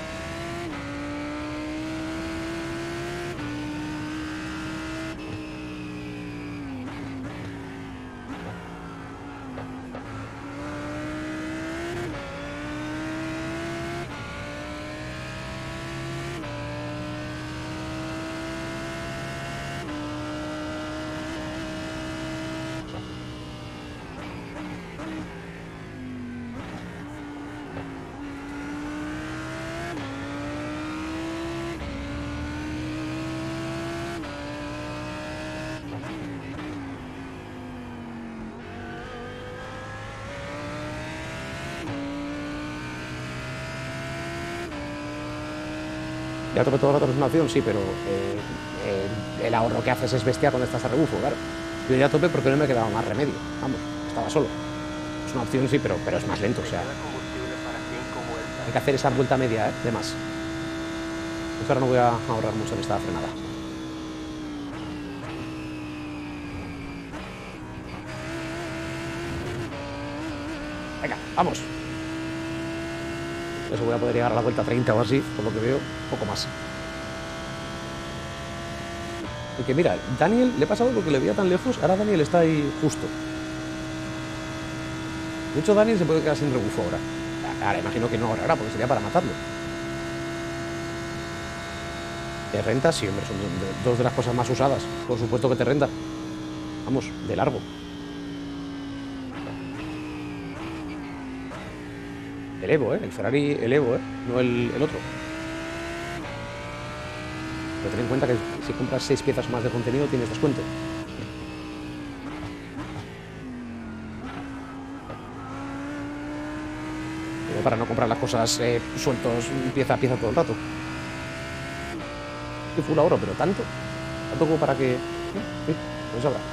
Ya tope todo el rato no es una opción, sí, pero el ahorro que haces es bestia cuando estás a rebufo, claro. Yo ya tope porque no me quedaba más remedio. Vamos, estaba solo. Es una opción, sí, pero es más lento, o sea. Queda combustible para 5 vueltas. Hay que hacer esa vuelta media, de más. Pues ahora no voy a ahorrar mucho en esta frenada. Venga, vamos. Eso voy a poder llegar a la vuelta 30 o así, por lo que veo, poco más. Y que mira, Daniel, le he pasado porque le veía tan lejos, ahora Daniel está ahí justo. De hecho, Daniel se puede quedar sin rebufo ahora. Ahora imagino que no ahorrará, porque sería para matarlo. ¿Te renta? Sí, hombre, son dos de las cosas más usadas. Por supuesto que te renta. Vamos, de largo. El Evo, el Ferrari, el Evo, no el otro. Pero ten en cuenta que si compras 6 piezas más de contenido tienes descuento. Pero para no comprar las cosas sueltos pieza a pieza todo el rato. Que full ahorro, pero tanto como para que... Sí, pues ahora.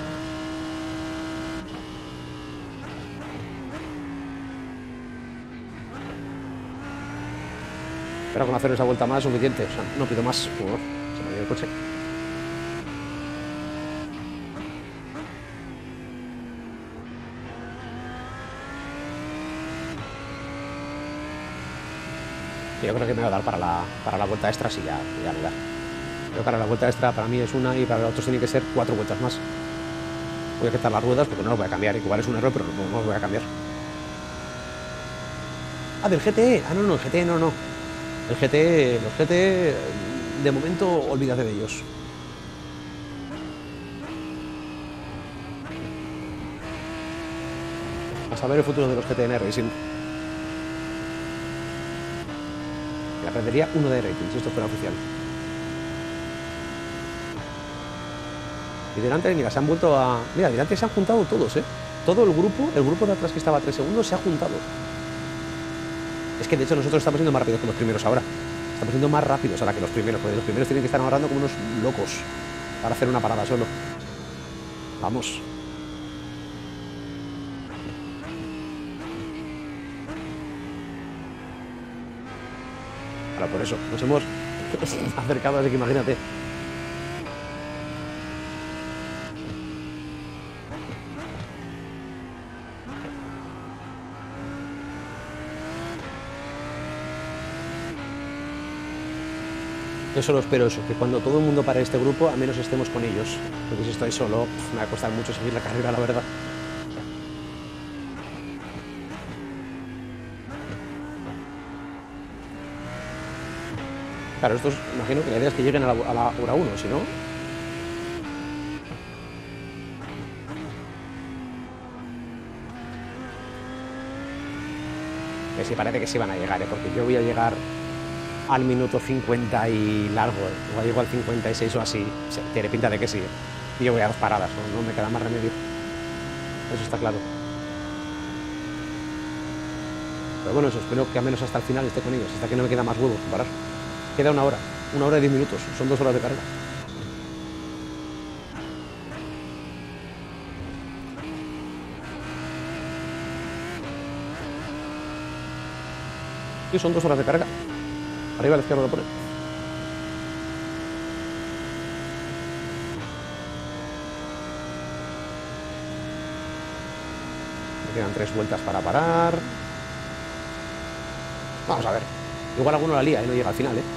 Pero con hacer esa vuelta más es suficiente, o sea, no pido más. Se me ha ido el coche. Yo creo que me va a dar para la vuelta extra, sí, ya me da. Pero para la vuelta extra para mí es una y para los otros tiene que ser 4 vueltas más. Voy a quitar las ruedas porque no las voy a cambiar. Igual es un error, pero no las voy a cambiar. Ah, del GTE. Ah, no, el GTE no. El GT, los GT, de momento, olvídate de ellos. A saber el futuro de los GTN Racing. Me aprendería 1 de rating si esto fuera oficial. Y delante, mira, se han vuelto a... Mira, delante se han juntado todos, Todo el grupo de atrás que estaba a 3 segundos se ha juntado. Es que de hecho nosotros estamos siendo más rápidos que los primeros ahora. Estamos siendo más rápidos ahora que los primeros, porque los primeros tienen que estar ahorrando como unos locos para hacer una parada solo. Vamos. Ahora por eso, nos hemos acercado, así que imagínate. Yo solo espero eso, que cuando todo el mundo pare este grupo, al menos estemos con ellos. Porque si estoy solo, me va a costar mucho seguir la carrera, la verdad. Claro, estos, imagino que la idea es que lleguen a la hora 1, si no... Que sí, parece que sí van a llegar, porque yo voy a llegar al minuto 50 y largo, igual llego al 56 o así. Sí, tiene pinta de que sí. Y yo voy a 2 paradas, no me queda más remedio. Eso está claro. Pero bueno, eso, espero que al menos hasta el final esté con ellos, hasta que no me queda más huevos que parar. Queda 1 hora y 10 minutos, son 2 horas de carga. Sí, son 2 horas de carga. Arriba a la izquierda lo pone. Me quedan 3 vueltas para parar. Vamos a ver. Igual alguno la lía y no llega al final, ¿eh?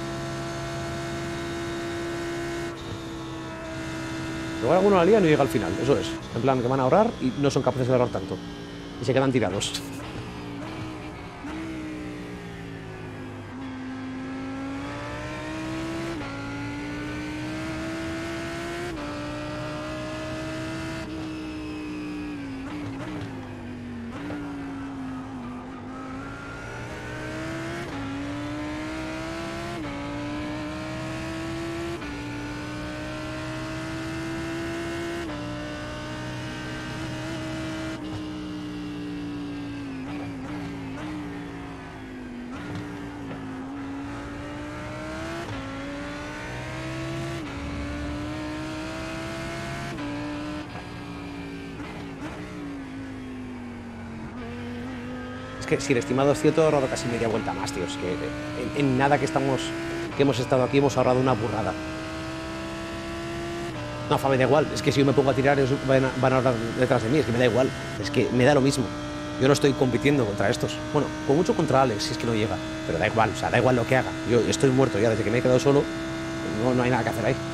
Igual alguno la lía y no llega al final, eso es. En plan, que van a ahorrar y no son capaces de ahorrar tanto. Y se quedan tirados. Es que si el estimado es cierto, he ahorrado casi media vuelta más, tío. Es que en nada que hemos estado aquí hemos ahorrado una burrada. No, Fa, me da igual. Es que si yo me pongo a tirar, ellos van a ahorrar detrás de mí. Es que me da igual. Es que me da lo mismo. Yo no estoy compitiendo contra estos. Bueno, con mucho contra Alex, si es que no llega. Pero da igual, o sea, da igual lo que haga. Yo estoy muerto ya, desde que me he quedado solo. No hay nada que hacer ahí.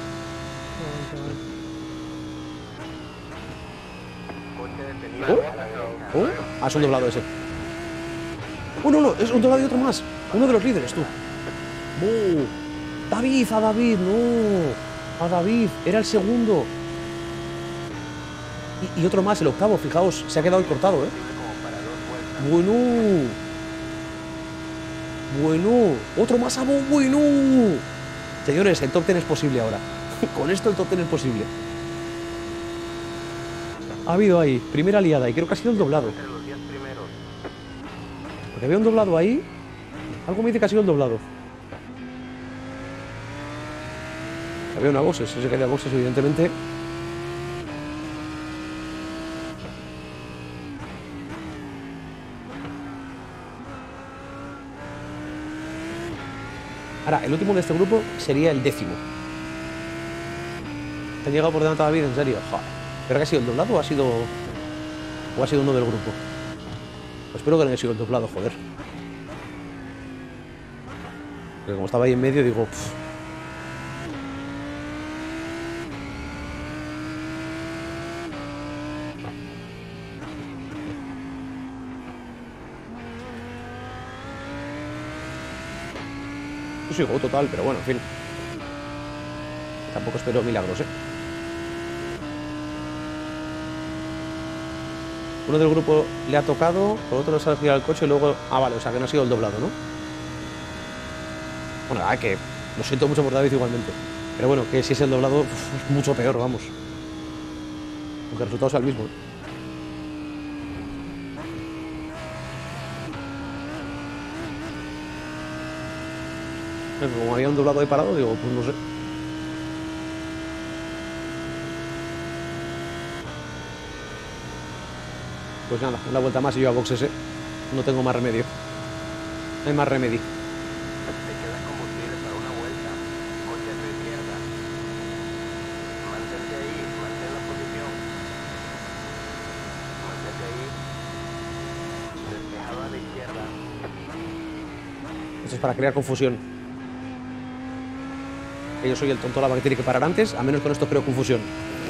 Es un doblado ese. No, es un doblado y otro más. Uno de los líderes, tú. David, a David, no. A David, era el segundo. Y otro más, el octavo, fijaos, se ha quedado cortado, ¿eh? Bueno, otro más a bueno. Señores, el top 10 es posible ahora. Con esto el top 10 es posible. Ha habido ahí, primera liada, y creo que ha sido el doblado. Porque había un doblado ahí. Algo me dice que ha sido el doblado. Había una boxes, ese que había boxes, evidentemente. Ahora, el último de este grupo sería el 10º. ¿Te han llegado por delante a David? En serio, joder. ¿Pero que ha sido el doblado o ha sido uno del grupo? Pues espero que no haya sido el doblado, joder. Porque como estaba ahí en medio, digo... Yo soy go total, pero bueno, en fin. Tampoco espero milagros, ¿eh? Uno del grupo le ha tocado, por otro le ha girado el coche y luego... Ah, vale, o sea que no ha sido el doblado, ¿no? Bueno, que lo siento mucho por David igualmente. Pero bueno, que si es el doblado, es mucho peor, vamos. Aunque el resultado sea el mismo, ¿eh? Como había un doblado ahí parado, digo, pues no sé. Pues nada, una vuelta más y yo a boxes, ¿eh? No tengo más remedio. No hay más remedio. Te queda combustible para una vuelta. Coche a tu izquierda. Mantente ahí, mantén la posición. Mantente ahí. Despejado a la izquierda. Esto es para crear confusión. Que yo soy el tonto lava que tiene que parar antes, a menos con esto creo confusión.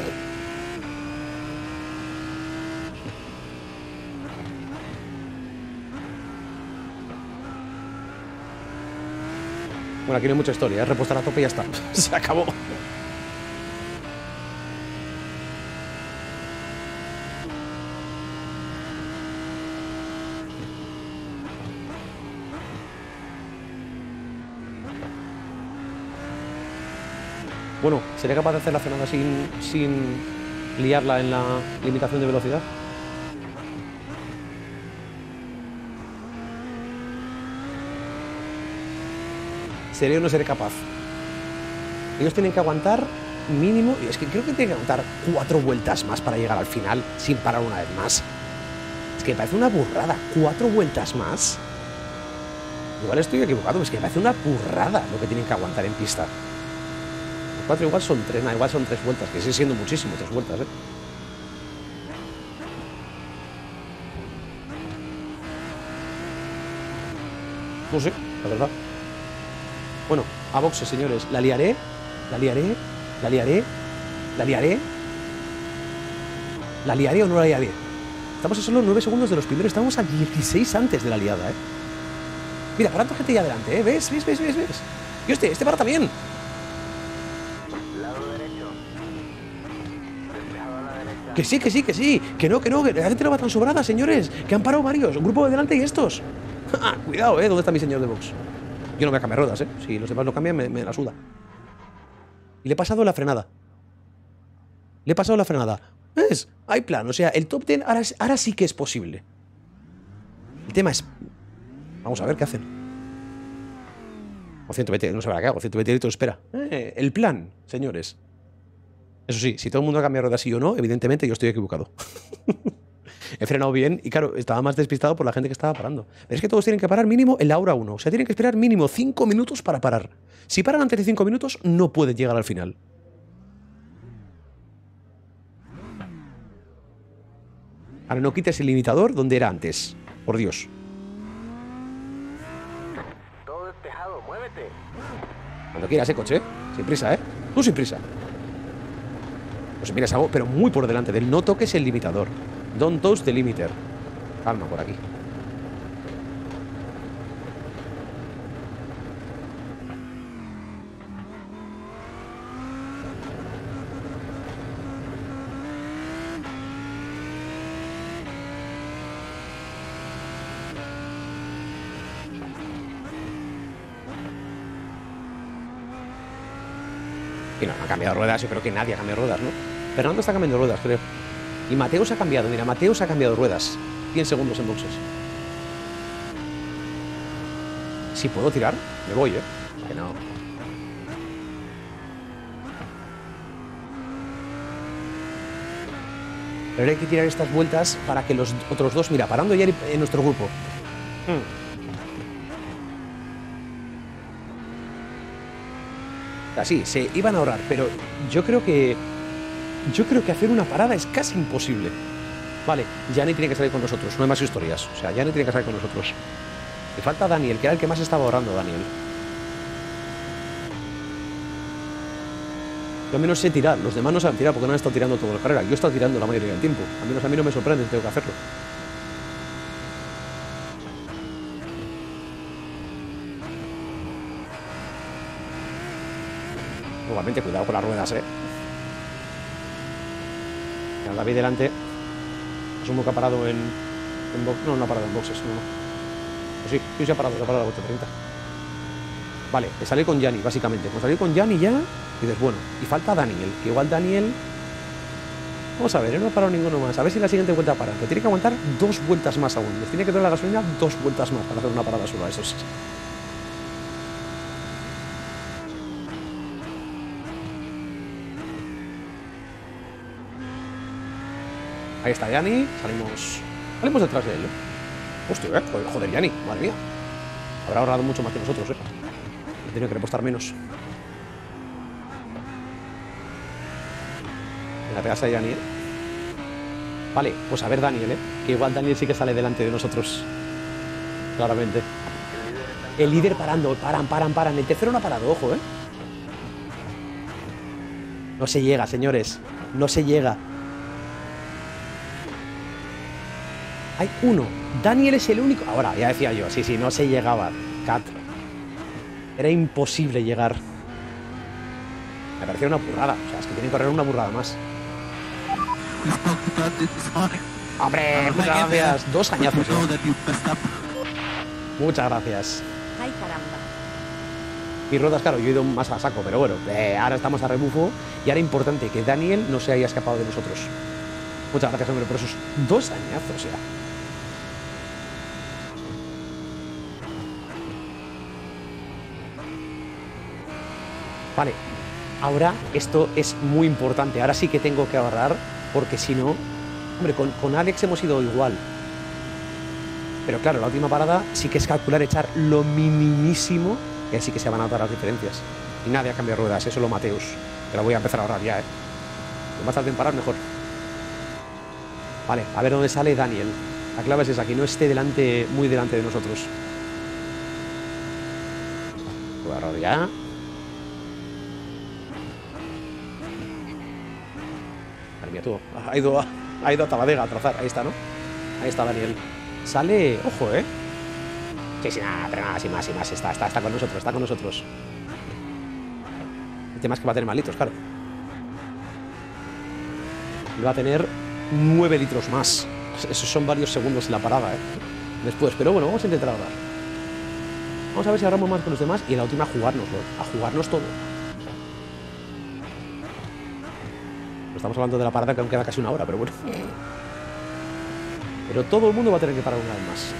Bueno, aquí no hay mucha historia, es repostar a tope y ya está. Se acabó. Bueno, ¿seré capaz de hacer la frenada sin liarla en la limitación de velocidad? ¿Seré o no seré capaz? Ellos tienen que aguantar mínimo... Es que creo que tienen que aguantar 4 vueltas más para llegar al final sin parar una vez más. Es que me parece una burrada. 4 vueltas más. Igual estoy equivocado. Es que me parece una burrada lo que tienen que aguantar en pista. 4 igual son 3. No, igual son 3 vueltas. Que sigue siendo muchísimo 3 vueltas, No sé, la verdad. Bueno, a boxes, señores. La liaré. La liaré. La liaré. La liaré. ¿La liaré o no la liaré? Estamos a solo 9 segundos de los primeros. Estamos a 16 antes de la liada, Mira, para tanta gente ya adelante, ¿Ves? Y este para también. Lado derecho. Despejado a la derecha. Que sí. Que no, que la gente no va tan sobrada, señores. Que han parado varios. Un grupo de delante y estos. Cuidado, ¿Dónde está mi señor de box? Yo no voy a cambiar ruedas, Si los demás no cambian, me la suda. Y le he pasado la frenada. ¿Ves? Hay plan. O sea, el top 10 ahora sí que es posible. El tema es... Vamos a ver qué hacen. O 120, no sé para qué hago. 120 litros, espera. El plan, señores. Eso sí, si todo el mundo ha cambiado ruedas sí o no, evidentemente yo estoy equivocado. He frenado bien y claro, estaba más despistado por la gente que estaba parando. Pero es que todos tienen que parar mínimo en la hora 1. O sea, tienen que esperar mínimo 5 minutos para parar. Si paran antes de 5 minutos, no pueden llegar al final. Ahora no quites el limitador donde era antes. Por Dios. Todo despejado, muévete. Cuando quieras, coche. Sin prisa, Tú sin prisa. Pues mira, algo, pero muy por delante del no toques el limitador. Don't touch the limiter. Calma por aquí. Y no ha cambiado ruedas. Yo creo que nadie ha cambiado ruedas, ¿no? Fernando está cambiando ruedas, creo. Y Mateo se ha cambiado. Mira, Mateo se ha cambiado ruedas. 100 segundos en boxes. Si puedo tirar, me voy, Que no. Pero hay que tirar estas vueltas para que los otros dos... Mira, parando ya en nuestro grupo. Así, se iban a ahorrar, pero yo creo que hacer una parada es casi imposible. Vale, Gianni tiene que salir con nosotros, no hay más historias. O sea, Gianni tiene que salir con nosotros. Le falta Daniel, que era el que más estaba ahorrando, Daniel. Yo al menos sé tirar, los demás no saben tirar porque no han estado tirando toda la carrera. Yo he estado tirando la mayoría del tiempo. Al menos a mí no me sorprende, tengo que hacerlo. Igualmente, cuidado con las ruedas, David delante. Asumo que ha parado en box. No ha parado en boxes, no. Pues sí, se ha parado la vuelta 30. Vale, de salir con Gianni, básicamente. Con salir con Gianni ya, y dices, bueno, y falta Daniel, que igual Daniel... Vamos a ver, él no ha parado ninguno más. A ver si la siguiente vuelta para. Pero tiene que aguantar 2 vueltas más aún. Les tiene que dar la gasolina 2 vueltas más para hacer una parada sola, eso sí. Ahí está Gianni, salimos detrás de él. Hostia, joder, Gianni, madre mía. Habrá ahorrado mucho más que nosotros, He tenido que repostar menos. Venga, pegarse a Gianni, Vale, pues a ver Daniel, que igual Daniel sí que sale delante de nosotros. Claramente. El líder parando, paran. El tercero no ha parado, ojo, No se llega, señores. No se llega. Hay uno. Daniel es el único. Ahora, ya decía yo. Sí, no se llegaba. Cat. Era imposible llegar. Me parecía una burrada. O sea, es que tienen que correr una burrada más. ¡Hombre! Muchas gracias. 2 añazos. Muchas gracias. Ay, caramba. Mis ruedas, claro, yo he ido más a saco, pero bueno. Ahora estamos a rebufo. Y ahora importante que Daniel no se haya escapado de nosotros. Muchas gracias, hombre, por esos 2 añazos ya. Vale, ahora esto es muy importante. Ahora sí que tengo que ahorrar, porque si no... Hombre, con Alex hemos ido igual. Pero claro, la última parada sí que es calcular, echar lo minimísimo, y así que se van a dar las diferencias. Y nadie ha cambiado ruedas, eso lo Mateus. Que la voy a empezar a ahorrar ya, Lo más tarde en parar, mejor. Vale, a ver dónde sale Daniel. La clave es esa, que no esté delante, muy delante de nosotros. Voy a ahorrar ya. Madre mía, tú. Ha ido a Taladega a trazar. Ahí está, ¿no? Ahí está Daniel. Sale... Ojo, Sí, nada, pero nada, sin más. Está con nosotros, está con nosotros. El tema es que va a tener malitos, claro. Y va a tener 9 litros más. Esos son varios segundos en la parada, Después, pero bueno, vamos a intentar ahorrar. Vamos a ver si ahorramos más con los demás y en la última a jugarnos todo. Estamos hablando de la parada que aún queda casi una hora, pero bueno. Pero todo el mundo va a tener que parar una vez más.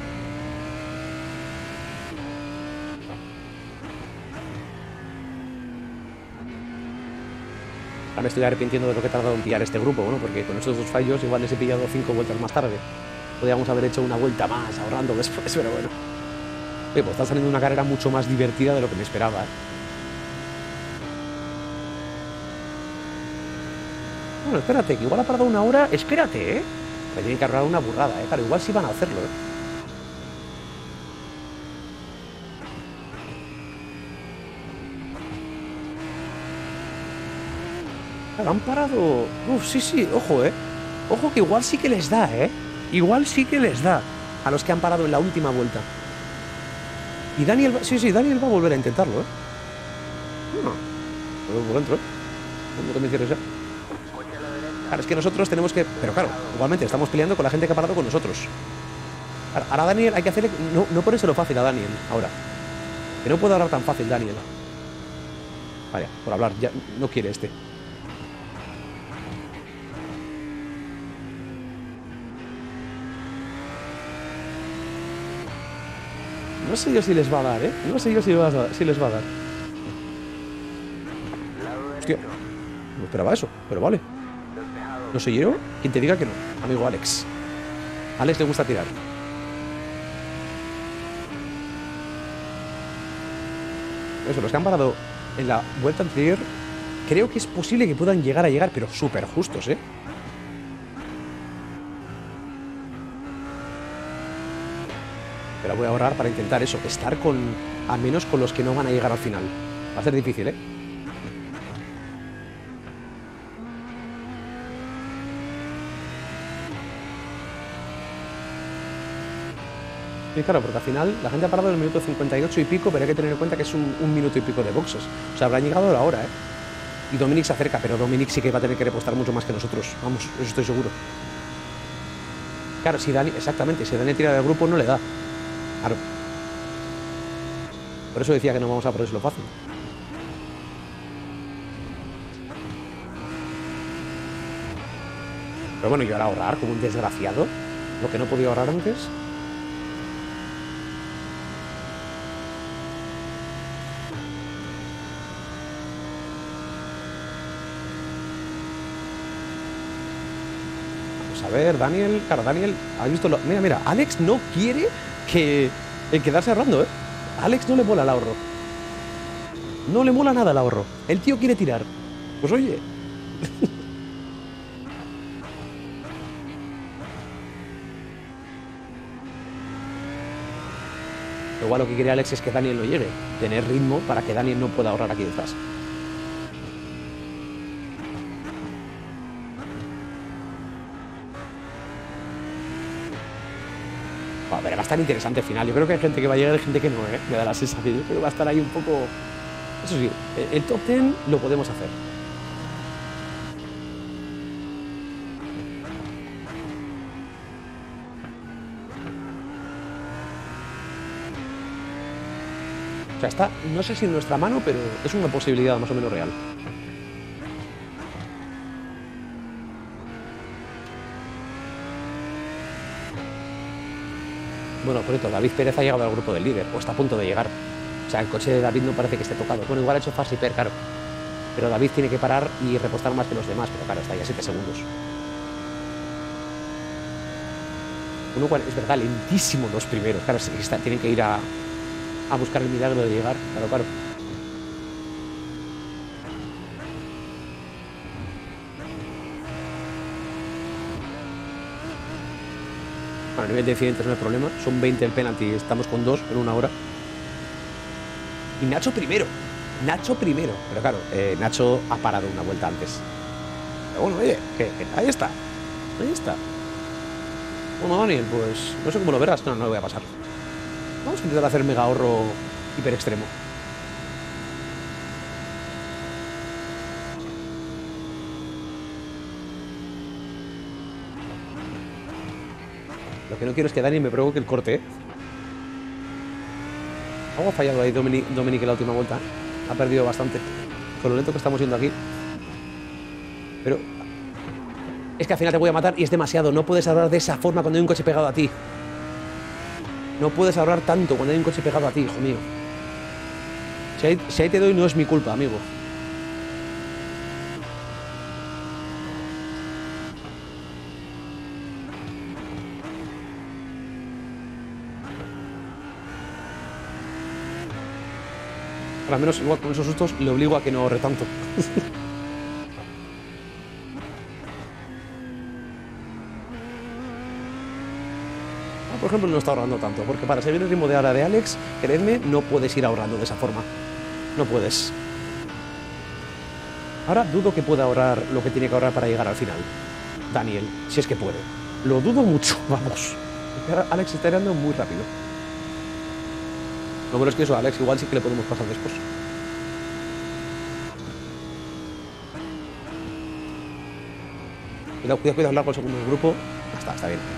Ahora me estoy arrepintiendo de lo que he tardado en pillar este grupo, ¿no? Porque con estos dos fallos igual les he pillado 5 vueltas más tarde. Podríamos haber hecho una vuelta más ahorrando después, pero bueno. Oye, pues está saliendo una carrera mucho más divertida de lo que me esperaba, Bueno, espérate, que igual ha tardado una hora. Espérate, Me tienen que ahorrar una burrada, Claro, igual sí van a hacerlo, Claro, han parado... Uf, sí, ojo, Ojo que igual sí que les da, Igual sí que les da a los que han parado en la última vuelta. Y Daniel... Daniel va a volver a intentarlo, por dentro, ¿Cómo te me cierres ya? Claro, es que nosotros tenemos que... Pero claro, igualmente estamos peleando con la gente que ha parado con nosotros. Ahora Daniel hay que hacerle... No ponérselo fácil a Daniel, ahora. Que no puede hablar tan fácil Daniel. Vaya, por hablar, ya no quiere este. No sé yo si les va a dar, No sé yo si les va a dar. Hostia, no esperaba eso, pero vale. No soy yo quien te diga que no, amigo Alex. A Alex le gusta tirar. Eso, los que han parado en la vuelta anterior, creo que es posible que puedan llegar, pero súper justos, Pero voy a ahorrar para intentar eso, estar con, al menos con los que no van a llegar al final. Va a ser difícil, Sí, claro, porque al final la gente ha parado en el minuto 58 y pico, pero hay que tener en cuenta que es un minuto y pico de boxes. O sea, habrán llegado a la hora, Y Dominic se acerca, pero Dominic sí que va a tener que repostar mucho más que nosotros. Vamos, eso estoy seguro. Claro, si Dani tira del grupo, no le da. Claro. Por eso decía que no vamos a ponérselo fácil. Pero bueno, yo ahora ahorrar como un desgraciado, lo que no podía ahorrar antes. A ver, Daniel, claro, Daniel ha visto lo... Mira, Alex no quiere quedarse ahorrando, Alex no le mola el ahorro. No le mola nada el ahorro. El tío quiere tirar. Pues oye. Igual lo que quiere Alex es que Daniel no llegue. Tener ritmo para que Daniel no pueda ahorrar aquí detrás. Pero va a estar interesante el final. Yo creo que hay gente que va a llegar y gente que no, Me da la sensación. Yo creo que va a estar ahí un poco... Eso sí, el top 10 lo podemos hacer. O sea, está, no sé si en nuestra mano, pero es una posibilidad más o menos real. Bueno, por cierto, David Pérez ha llegado al grupo del líder, o está a punto de llegar. O sea, el coche de David no parece que esté tocado. Bueno, igual ha hecho fast repair, claro. Pero David tiene que parar y repostar más que los demás. Pero claro, está ahí a 7 segundos. Es verdad, lentísimo los primeros. Claro, tienen que ir a buscar el milagro de llegar. Claro, claro. Bueno, a nivel de incidentes no hay problema. Son 20 el penalti. Estamos con 2 en 1 hora. Y Nacho primero. Pero claro, Nacho ha parado una vuelta antes. Pero bueno, oye, que ahí está. Bueno, Daniel, pues no sé cómo lo verás. No lo voy a pasar. Vamos a intentar hacer mega ahorro hiper extremo. Lo que no quiero es que Daniel me provoque el corte, ¿eh? Algo ha fallado ahí Dominic en la última vuelta. Ha perdido bastante con lo lento que estamos yendo aquí. Pero es que al final te voy a matar y es demasiado. No puedes hablar de esa forma cuando hay un coche pegado a ti. No puedes hablar tanto cuando hay un coche pegado a ti, hijo mío. Si ahí te doy, no es mi culpa, amigo. Al menos igual con esos sustos le obligo a que no ahorre tanto. Por ejemplo, no está ahorrando tanto, porque para seguir el ritmo de ahora de Alex, creedme, no puedes ir ahorrando de esa forma. No puedes. Ahora dudo que pueda ahorrar lo que tiene que ahorrar para llegar al final. Daniel, si es que puede. Lo dudo mucho, vamos. Alex está tirando muy rápido. Lo bueno es que eso, Alex, igual sí que le podemos pasar después. Cuidado, largo el segundo grupo. Está bien.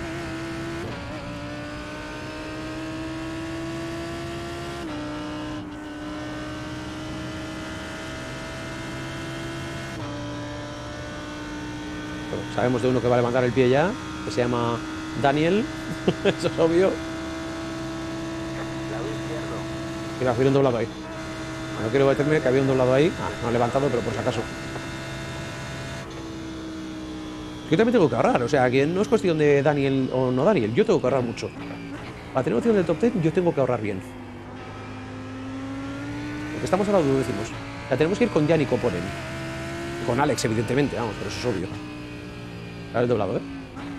Bueno, sabemos de uno que va a levantar el pie ya, que se llama Daniel. Eso es obvio. Mira, había un doblado ahí. No quiero meterme que había un doblado ahí. No ha levantado, pero por si acaso. Yo también tengo que ahorrar. O sea, que no es cuestión de Daniel o no Daniel. Yo tengo que ahorrar mucho. Para tener opción del top 10, yo tengo que ahorrar bien. Porque estamos a los 2 décimos. O sea, tenemos que ir con Jan y Coponen. Y con Alex, evidentemente, vamos, pero eso es obvio. Ahora el doblado, ¿eh?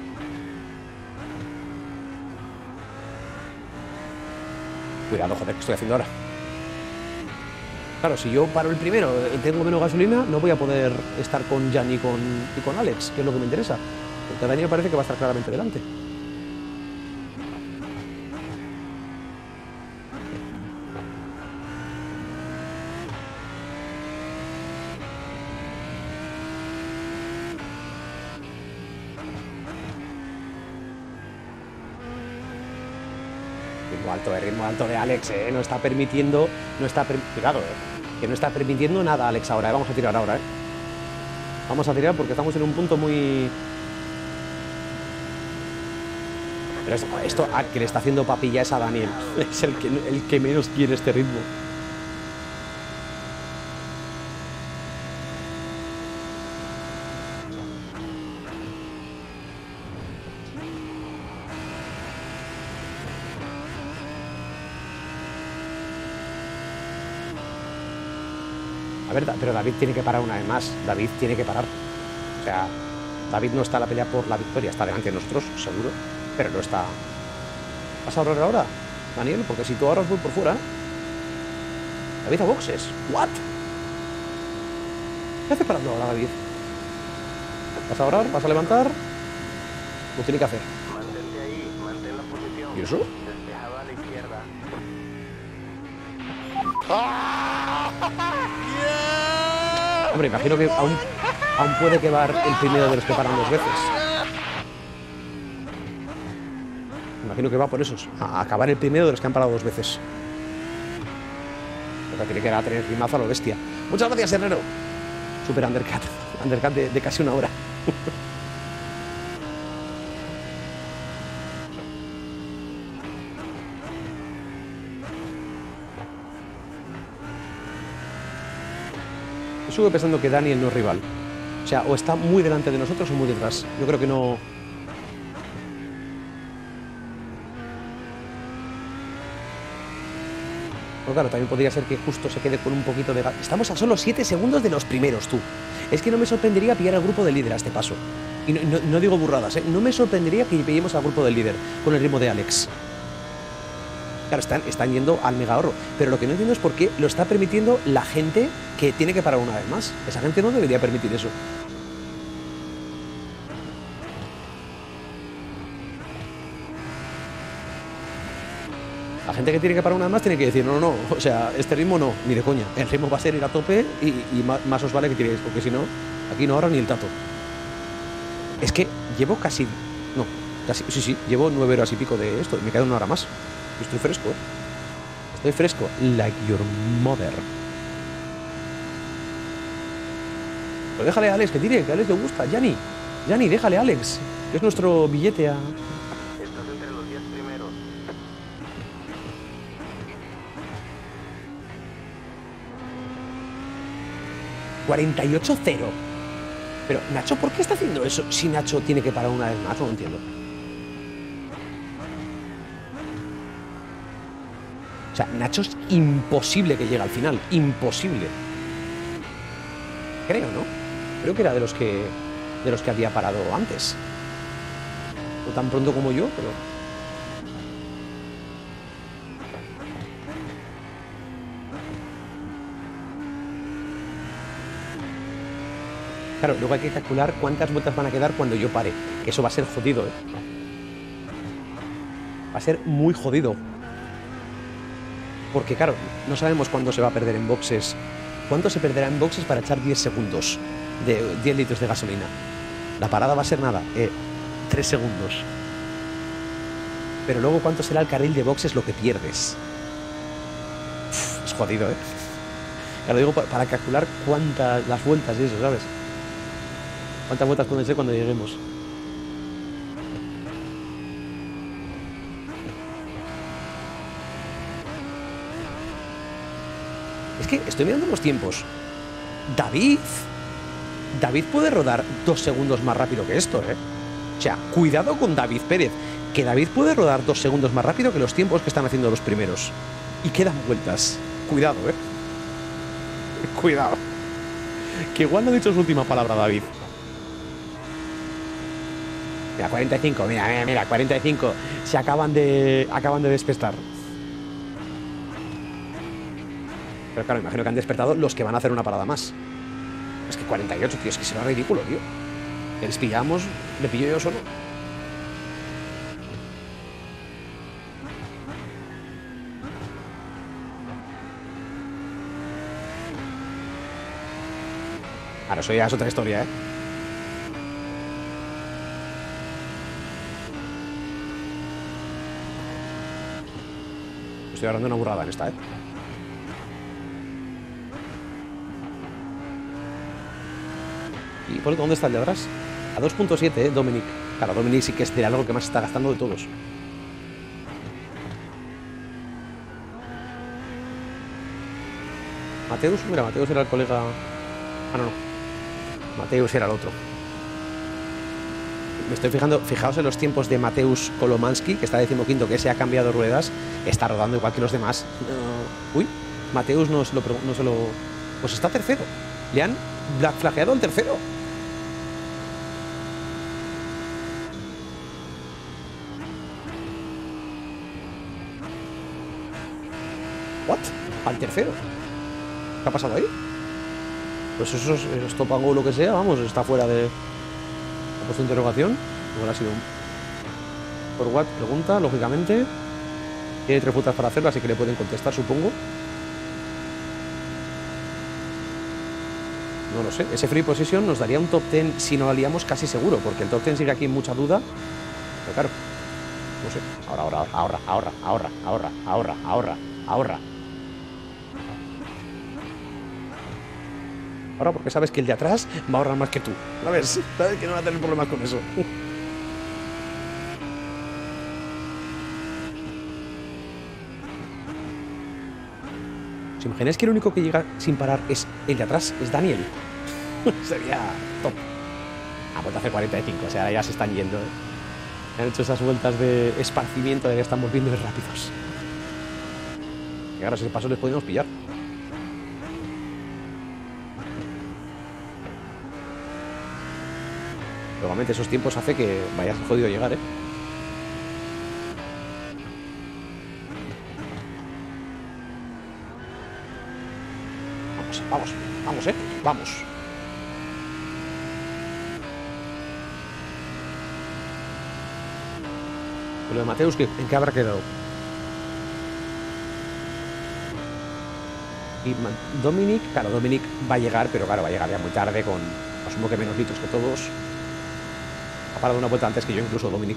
Cuidado, joder, ¿qué estoy haciendo ahora? Claro, si yo paro el primero y tengo menos gasolina, no voy a poder estar con Jan y con Alex, que es lo que me interesa. Porque Daniel parece que va a estar claramente delante. Ritmo alto de Alex, no está permitiendo, cuidado, que no está permitiendo nada Alex ahora, vamos a tirar ahora, vamos a tirar porque estamos en un punto muy... Pero esto que le está haciendo papilla es a Daniel, es el que menos quiere este ritmo. A ver, pero David tiene que parar una vez más. David tiene que parar. O sea, David no está en la pelea por la victoria. Está delante de nosotros, seguro. Pero no está... ¿Vas a ahorrar ahora, Daniel? Porque si tú ahorras voy por fuera. David a boxes. ¿What? ¿Qué hace parando ahora, David? ¿Vas a ahorrar? ¿Vas a levantar? Lo tiene que hacer. Mantente ahí, mantén la posición. ¿Y eso? Despejado a la izquierda. Hombre, imagino que aún puede quedar el primero de los que paran 2 veces. Imagino que va por esos. A acabar el primero de los que han parado 2 veces. Pero tiene que ir a tener rimazo a lo bestia. Muchas gracias, Herrero. Super undercut. Undercut de casi 1 hora. Yo sigo pensando que Daniel no es rival. O sea, o está muy delante de nosotros o muy detrás. Yo creo que no... Pero claro, también podría ser que justo se quede con un poquito de... Estamos a solo 7 segundos de los primeros, tú. Es que no me sorprendería pillar al grupo del líder a este paso. Y no digo burradas, ¿eh? No me sorprendería que pillemos al grupo del líder con el ritmo de Alex. Claro, están yendo al mega ahorro. Pero lo que no entiendo es por qué lo está permitiendo la gente que tiene que parar una vez más. Esa gente no debería permitir eso. La gente que tiene que parar una vez más tiene que decir, no, o sea, este ritmo no, ni de coña. El ritmo va a ser ir a tope y más os vale que tiréis, porque si no, aquí no ahorra ni el tato. Es que llevo casi... No, casi... Sí, llevo 9 horas y pico de esto y me queda 1 hora más. Estoy fresco, ¿eh? Estoy fresco. Like your mother. Pero déjale a Alex que tire, que a Alex le gusta. Yanni, déjale a Alex, que es nuestro billete a... Estás entre los 10 primeros. ...48-0. Pero, Nacho, ¿por qué está haciendo eso si Nacho tiene que parar una vez más? No lo entiendo. O sea, Nacho es imposible que llegue al final. Imposible. Creo, ¿no? Creo que era de los que había parado antes. No tan pronto como yo, pero... Claro, luego hay que calcular cuántas vueltas van a quedar cuando yo pare. Que eso va a ser jodido, ¿eh? Va a ser muy jodido. Porque, claro, no sabemos cuándo se va a perder en boxes. ¿Cuánto se perderá en boxes para echar 10 segundos de 10 litros de gasolina? La parada va a ser nada, 3 segundos. Pero luego, ¿cuánto será el carril de boxes lo que pierdes? Uf, es jodido, ¿eh? Claro, digo para calcular cuántas las vueltas y eso, ¿sabes? ¿Cuántas vueltas pueden ser cuando lleguemos? Es que estoy mirando los tiempos. David puede rodar 2 segundos más rápido que esto, ¿eh? O sea, cuidado con David Pérez. Que David puede rodar 2 segundos más rápido que los tiempos que están haciendo los primeros. Y quedan vueltas. Cuidado, ¿eh? Cuidado. Que igual no ha dicho su última palabra, David. Mira, 45, mira, 45. Se acaban de despertar. Pero claro, imagino que han despertado los que van a hacer una parada más. Es que 48, tío, es que será ridículo, tío. Que les pillamos, le pillo yo solo. Ahora, eso ya es otra historia, ¿eh? Estoy hablando de una burrada en esta, ¿eh? ¿Y por dónde está el de atrás? A 2.7, ¿eh? Dominic. Claro, Dominic sí que es de algo que más está gastando de todos. Mateus, mira, Mateus era el colega... Ah, no. Mateus era el otro. Me estoy fijando, fijaos en los tiempos de Mateusz Kolomanski, que está 15º, que se ha cambiado ruedas, está rodando igual que los demás. Uy, Mateusz no se lo... Pues está tercero. Le han black flageado al tercero. ¿What? Al tercero. ¿Qué ha pasado ahí? Pues eso es topango o lo que sea, vamos, está fuera de... Ha puesto interrogación. Igual ha sido un... Por what pregunta, lógicamente. Tiene 3 vueltas para hacerlo, así que le pueden contestar, supongo. No lo sé. Ese free position nos daría un top 10 si no lo liamos casi seguro, porque el top 10 sigue aquí en mucha duda. Pero claro, no sé. Ahorra. Ahora porque sabes que el de atrás va a ahorrar más que tú. ¿Sabes? Sabes que no va a tener problemas con eso. ¿Os imagináis que el único que llega sin parar es el de atrás? Es Daniel. Sería top. A vuelta hace 45, o sea, ya se están yendo. Han hecho esas vueltas de esparcimiento de que estamos viendo rápidos. Y ahora, si ese paso les podemos pillar. Normalmente esos tiempos hace que vayas jodido llegar, ¿eh? Vamos, vamos, vamos. Lo de Mateus, ¿en qué habrá quedado? Y Dominic, claro, Dominic va a llegar, pero claro, va a llegar ya muy tarde con, asumo que menos litros que todos. Ha parado una vuelta antes que yo, incluso Dominic.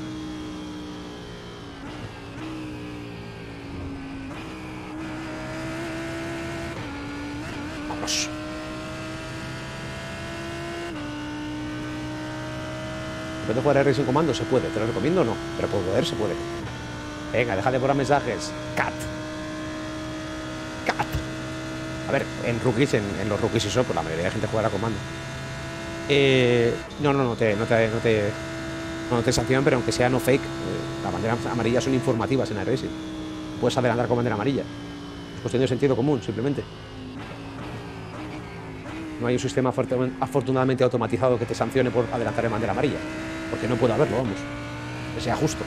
Vamos. ¿Puedo jugar a Racing Commando? Se puede, te lo recomiendo o no, pero por poder se puede. Venga, deja de borrar mensajes. Cat. A ver, en rookies, en los rookies y eso, pues la mayoría de gente juega a comando. No te sancionan, pero aunque sea no fake, las banderas amarillas son informativas en iRacing. Puedes adelantar con bandera amarilla. Es cuestión de sentido común, simplemente. No hay un sistema afortunadamente automatizado que te sancione por adelantar en bandera amarilla. Porque no puede haberlo, vamos. Que sea justo.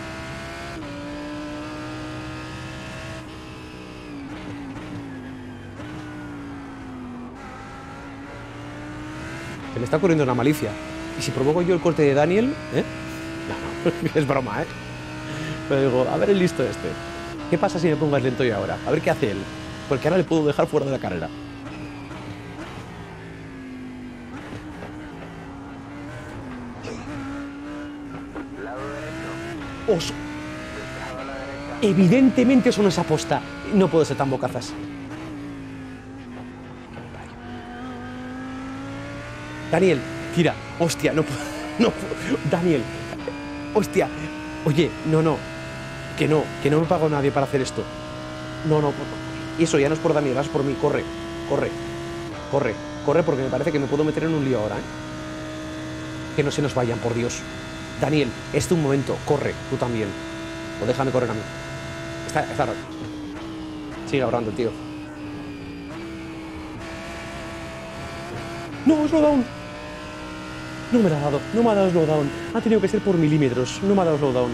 Se me está ocurriendo una malicia. ¿Y si provoco yo el corte de Daniel? No, es broma, ¿eh? Pero digo, a ver el listo este. ¿Qué pasa si me pongo más lento yo ahora? A ver qué hace él. Porque ahora le puedo dejar fuera de la carrera. Oso. Evidentemente eso no es aposta. No puedo ser tan bocazas. Daniel, tira. Hostia, no puedo. Daniel. Hostia. Oye, no. Que no me pago nadie para hacer esto. No. Eso ya no es por Daniel, es por mí. Corre porque me parece que me puedo meter en un lío ahora, ¿eh? Que no se nos vayan, por Dios. Daniel, este es un momento. Corre, tú también. O déjame correr a mí. Está raro. Sigue ahorrando, tío. No, slowdown. No me lo ha dado. No me ha dado slowdown. Ha tenido que ser por milímetros. No me ha dado slowdown.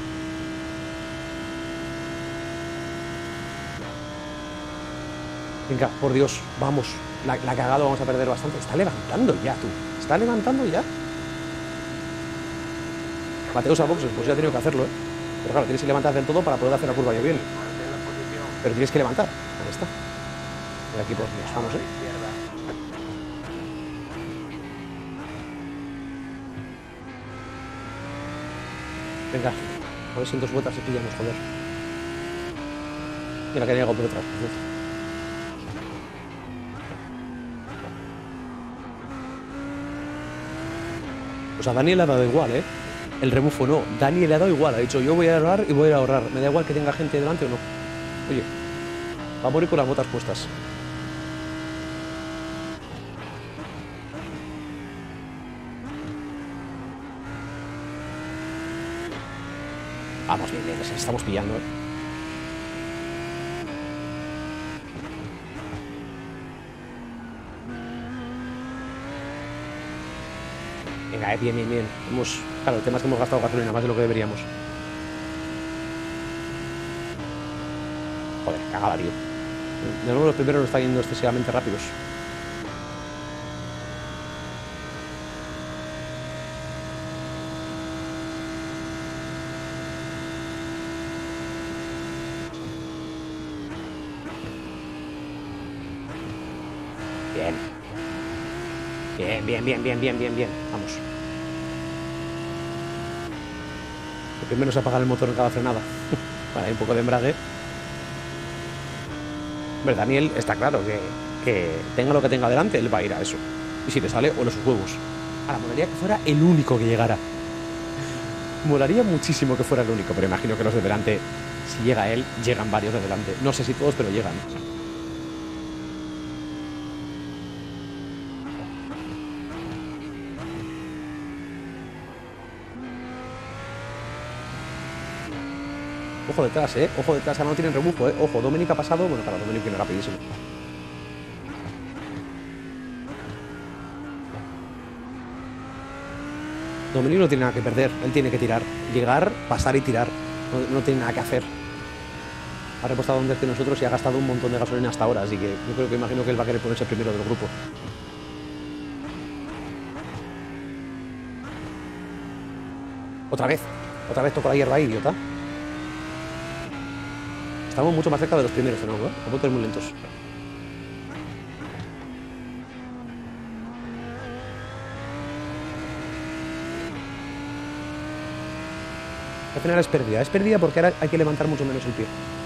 Venga, por Dios, vamos. La cagada vamos a perder bastante. Está levantando ya, tú. Está levantando ya. Mateus a boxes, pues ya ha tenido que hacerlo, ¿eh? Pero claro, tienes que levantar del todo para poder hacer la curva ya bien. Pero tienes que levantar. Ahí está. Y aquí pues nos vamos, ¿eh? Venga, a ver si en 2 vueltas se pillamos, joder. Mira que ha llegado por detrás. Pues a Daniel le ha dado igual, ¿eh? El rebufo no. Daniel le ha dado igual. Ha dicho, yo voy a ahorrar y voy a ahorrar. Me da igual que tenga gente delante o no. Oye, va a morir con las botas puestas. Vamos bien, les estamos pillando, ¿eh? Venga, bien. Claro, el tema es que hemos gastado gasolina más de lo que deberíamos. Joder, cagada, tío. De nuevo los primeros no están yendo excesivamente rápidos. Bien. Vamos. Lo primero es apagar el motor en cada frenada. Para un poco de embrague. Hombre, Daniel está claro que tenga lo que tenga delante, él va a ir a eso. Y si le sale, o los huevos. Ahora, molaría que fuera el único que llegara. Molaría muchísimo que fuera el único, pero imagino que los de delante, si llega él, llegan varios de delante. No sé si todos, pero llegan. Ojo detrás, ojo detrás, ahora no tienen rebufo, ojo, Dominic ha pasado, bueno, claro, Dominic viene rapidísimo. Dominic no tiene nada que perder, él tiene que tirar, llegar, pasar y tirar, no tiene nada que hacer. Ha repostado antes que nosotros y ha gastado un montón de gasolina hasta ahora, así que yo creo que imagino que él va a querer ponerse primero del grupo. Otra vez toco la hierba ahí, idiota. Estamos mucho más cerca de los primeros, ¿no? A puntos muy lentos. Al final es pérdida porque ahora hay que levantar mucho menos el pie.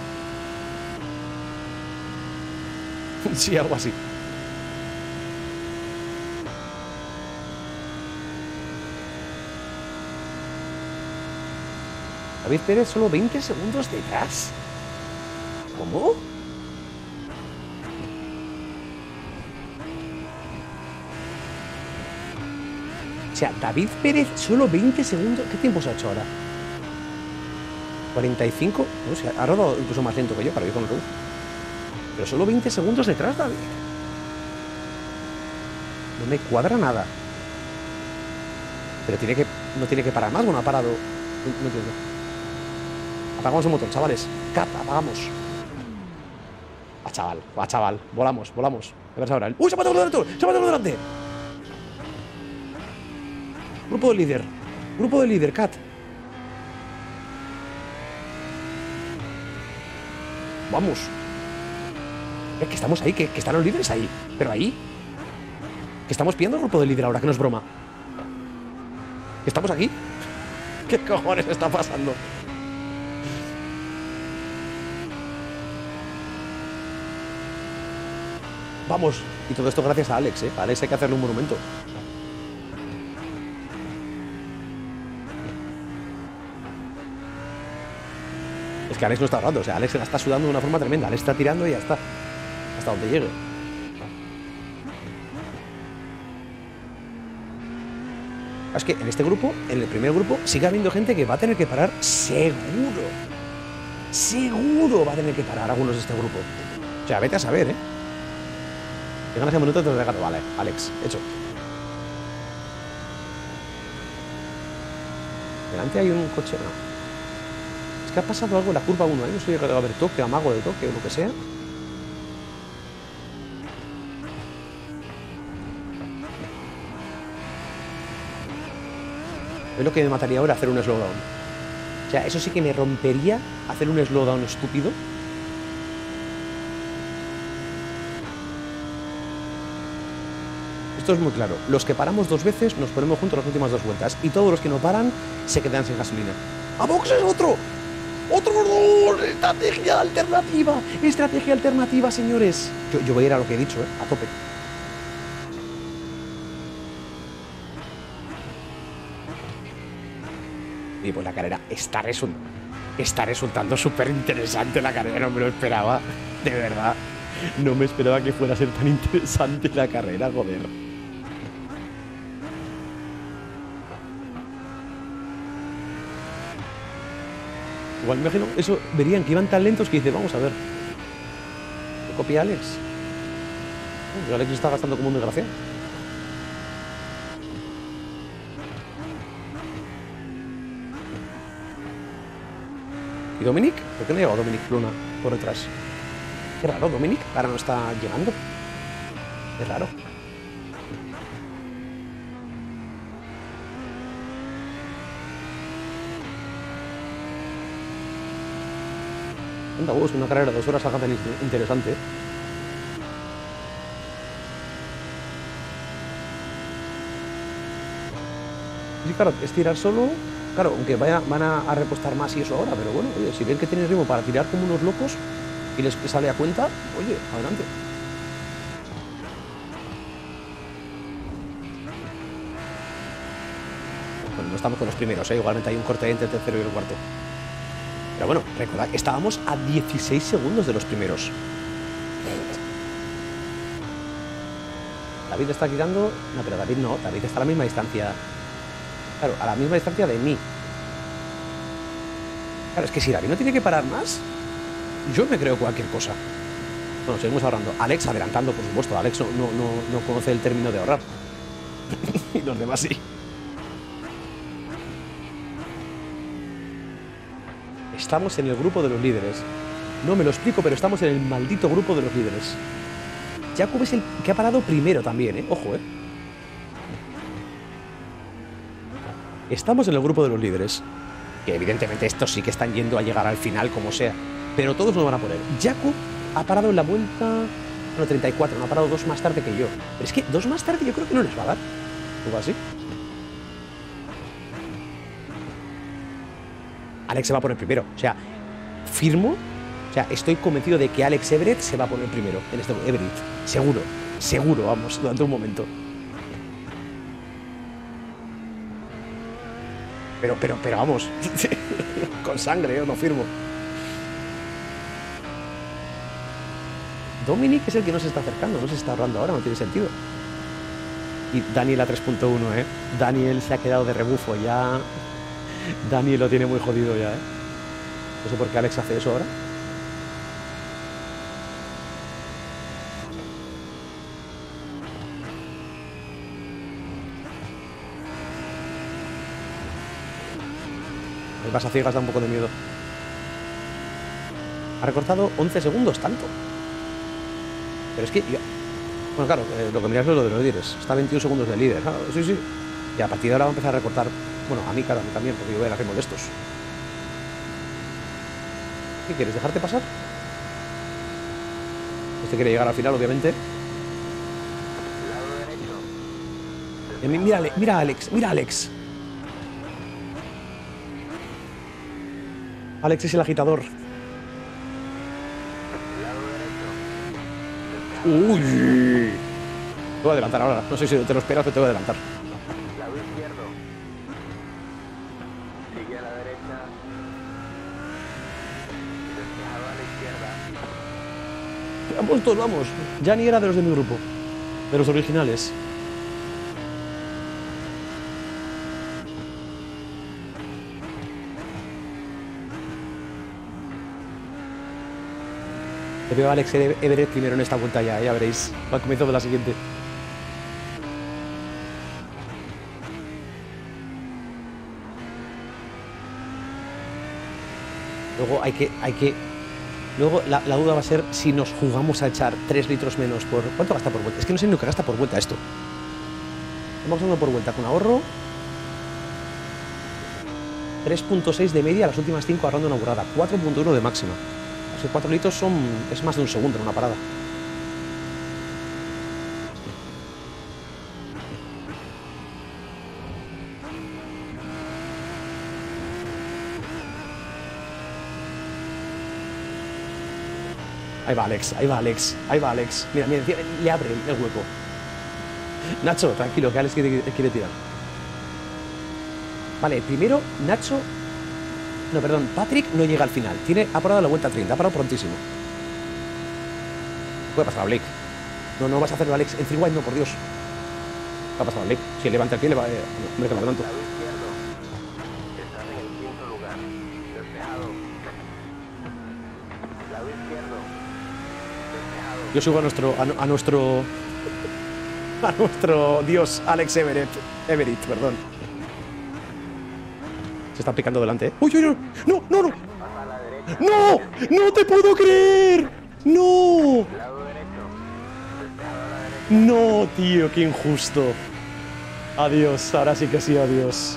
Sí, algo así. David Pérez solo 20 segundos detrás. ¿Cómo? O sea, David Pérez solo 20 segundos. ¿Qué tiempo se ha hecho ahora? 45. No sé, ha rodado incluso más lento que yo para ir con el rebufo. Pero solo 20 segundos detrás, David. No me cuadra nada. Pero no tiene que parar más. Bueno, ha parado. No entiendo. Apagamos el motor, chavales. Cap, apagamos. Chaval. Volamos. A ver ahora. ¡Uy, se ha matado uno delante! Grupo de líder, Cat. Vamos. Es que estamos ahí, que están los líderes ahí. Pero ahí. Que estamos pidiendo el grupo de líder ahora, que no es broma. ¿Que estamos aquí? ¿Qué cojones está pasando? Vamos. Y todo esto gracias a Alex, A Alex hay que hacerle un monumento. Es que Alex no está ahorrando, o sea, Alex se la está sudando de una forma tremenda. Alex está tirando y ya está. Hasta donde llegue. Es que en este grupo, en el primer grupo, sigue habiendo gente que va a tener que parar seguro. Seguro va a tener que parar algunos de este grupo. O sea, vete a saber, Que ganas el minuto te lo regalo. Vale, Alex, hecho. Delante hay un coche, no. Es que ha pasado algo en la curva 1, no sé si va a haber toque, amago de toque o lo que sea. Es lo que me mataría ahora hacer un slowdown. O sea, eso sí que me rompería hacer un slowdown estúpido. Esto es muy claro. Los que paramos 2 veces nos ponemos juntos las últimas 2 vueltas. Y todos los que no paran se quedan sin gasolina. ¡A Vox es otro! ¡Otro gol! ¡Estrategia alternativa! ¡Estrategia alternativa, señores! Yo voy a ir a lo que he dicho, a tope. Y pues la carrera está resultando súper interesante la carrera. No me lo esperaba. De verdad. No me esperaba que fuera a ser tan interesante la carrera, joder. Igual me imagino, eso verían que iban tan lentos que dice, vamos a ver. ¿Lo copia Alex? Alex está gastando como un desgraciado. ¿Y Dominic? ¿Por qué no ha llegado Dominic Luna por detrás? Qué raro, Dominic. Ahora no está llegando. Es raro. Anda, es una carrera de 2 horas algo tan interesante. Sí, claro, es tirar solo. Claro, aunque van a repostar más y eso ahora, pero bueno, oye, si ven que tienen ritmo para tirar como unos locos y les sale a cuenta, oye, adelante. Bueno, no estamos con los primeros, igualmente hay un corte entre el tercero y el cuarto. Pero bueno, recordad, estábamos a 16 segundos de los primeros. David está tirando. No, pero David no, David está a la misma distancia. Claro, a la misma distancia de mí. Claro, es que si David no tiene que parar más, yo me creo cualquier cosa. Bueno, seguimos ahorrando. Alex adelantando, por supuesto. Alex no conoce el término de ahorrar. Y los demás sí. Estamos en el grupo de los líderes. No me lo explico, pero estamos en el maldito grupo de los líderes. Jakub es el que ha parado primero también, ¿eh? Ojo, ¿eh? Estamos en el grupo de los líderes. Que evidentemente estos sí que están yendo a llegar al final como sea. Pero todos nos van a poner. Jakub ha parado en la vuelta... Bueno, 34. No ha parado 2 más tarde que yo. Pero es que 2 más tarde yo creo que no les va a dar. ¿O así? Alex se va a poner primero. O sea, firmo... O sea, estoy convencido de que Alex Everett se va a poner primero en este Everett. Seguro. Seguro, vamos, durante un momento. Pero vamos. Con sangre, yo no firmo. Dominic es el que no se está acercando, no se está ahorrando ahora, no tiene sentido. Y Daniel a 3.1, ¿eh? Daniel se ha quedado de rebufo ya. Daniel lo tiene muy jodido ya, ¿eh? No sé por qué Alex hace eso ahora. El vas a ciegas da un poco de miedo. Ha recortado 11 segundos, tanto. Pero es que yo... Bueno, claro, lo que miras es lo de los líderes. Está a 21 segundos de líder, claro, sí, sí. Y a partir de ahora va a empezar a recortar. Bueno, a mí, claro, a mí también, porque yo voy a hacer molestos. ¿Qué quieres? ¿Dejarte pasar? Este quiere llegar al final, obviamente. Mira, mira a Alex, mira a Alex. Alex es el agitador. Uy. Te voy a adelantar ahora. No sé si te lo esperas, pero te voy a adelantar. Lado izquierdo. Sigue a la derecha. Despejado a la izquierda. Vamos todos, vamos. Ya ni era de los de mi grupo. De los originales. Te veo a Alex Everett primero en esta vuelta ya veréis. Al comienzo de la siguiente. Luego hay que... Luego la duda va a ser si nos jugamos a echar 3 litros menos por... ¿Cuánto gasta por vuelta? Es que no sé ni lo que gasta por vuelta esto. Vamos a uno por vuelta con ahorro. 3.6 de media, las últimas 5 ahorrando una burrada. 4.1 de máxima. 4 litros es más de un segundo en una parada. Ahí va Alex, ahí va Alex, ahí va Alex. Mira, mira, le abre el hueco. Nacho, tranquilo, que Alex quiere tirar. Vale, primero Nacho... No, perdón, Patrick no llega al final. Ha parado la vuelta 30, ha parado prontísimo. Puede pasar a Blake. No vas a hacerlo, Alex. En free wide no, por Dios. Va a pasar a Blake. Si levanta el pie, le va... Hombre, que lo adelanto. Lado izquierdo. Estás en el quinto lugar. Despejado. Lado izquierdo. Despejado. Yo sigo a nuestro dios, Alex Everett, perdón. Se está picando delante, ¿eh? ¡Uy, uy, uy! ¡No, no, no! Pasa a la derecha. ¡No! ¡No te puedo creer! ¡No! Lado derecho. Despejado a la derecha. ¡No, tío! ¡Qué injusto! Adiós, ahora sí que sí, adiós.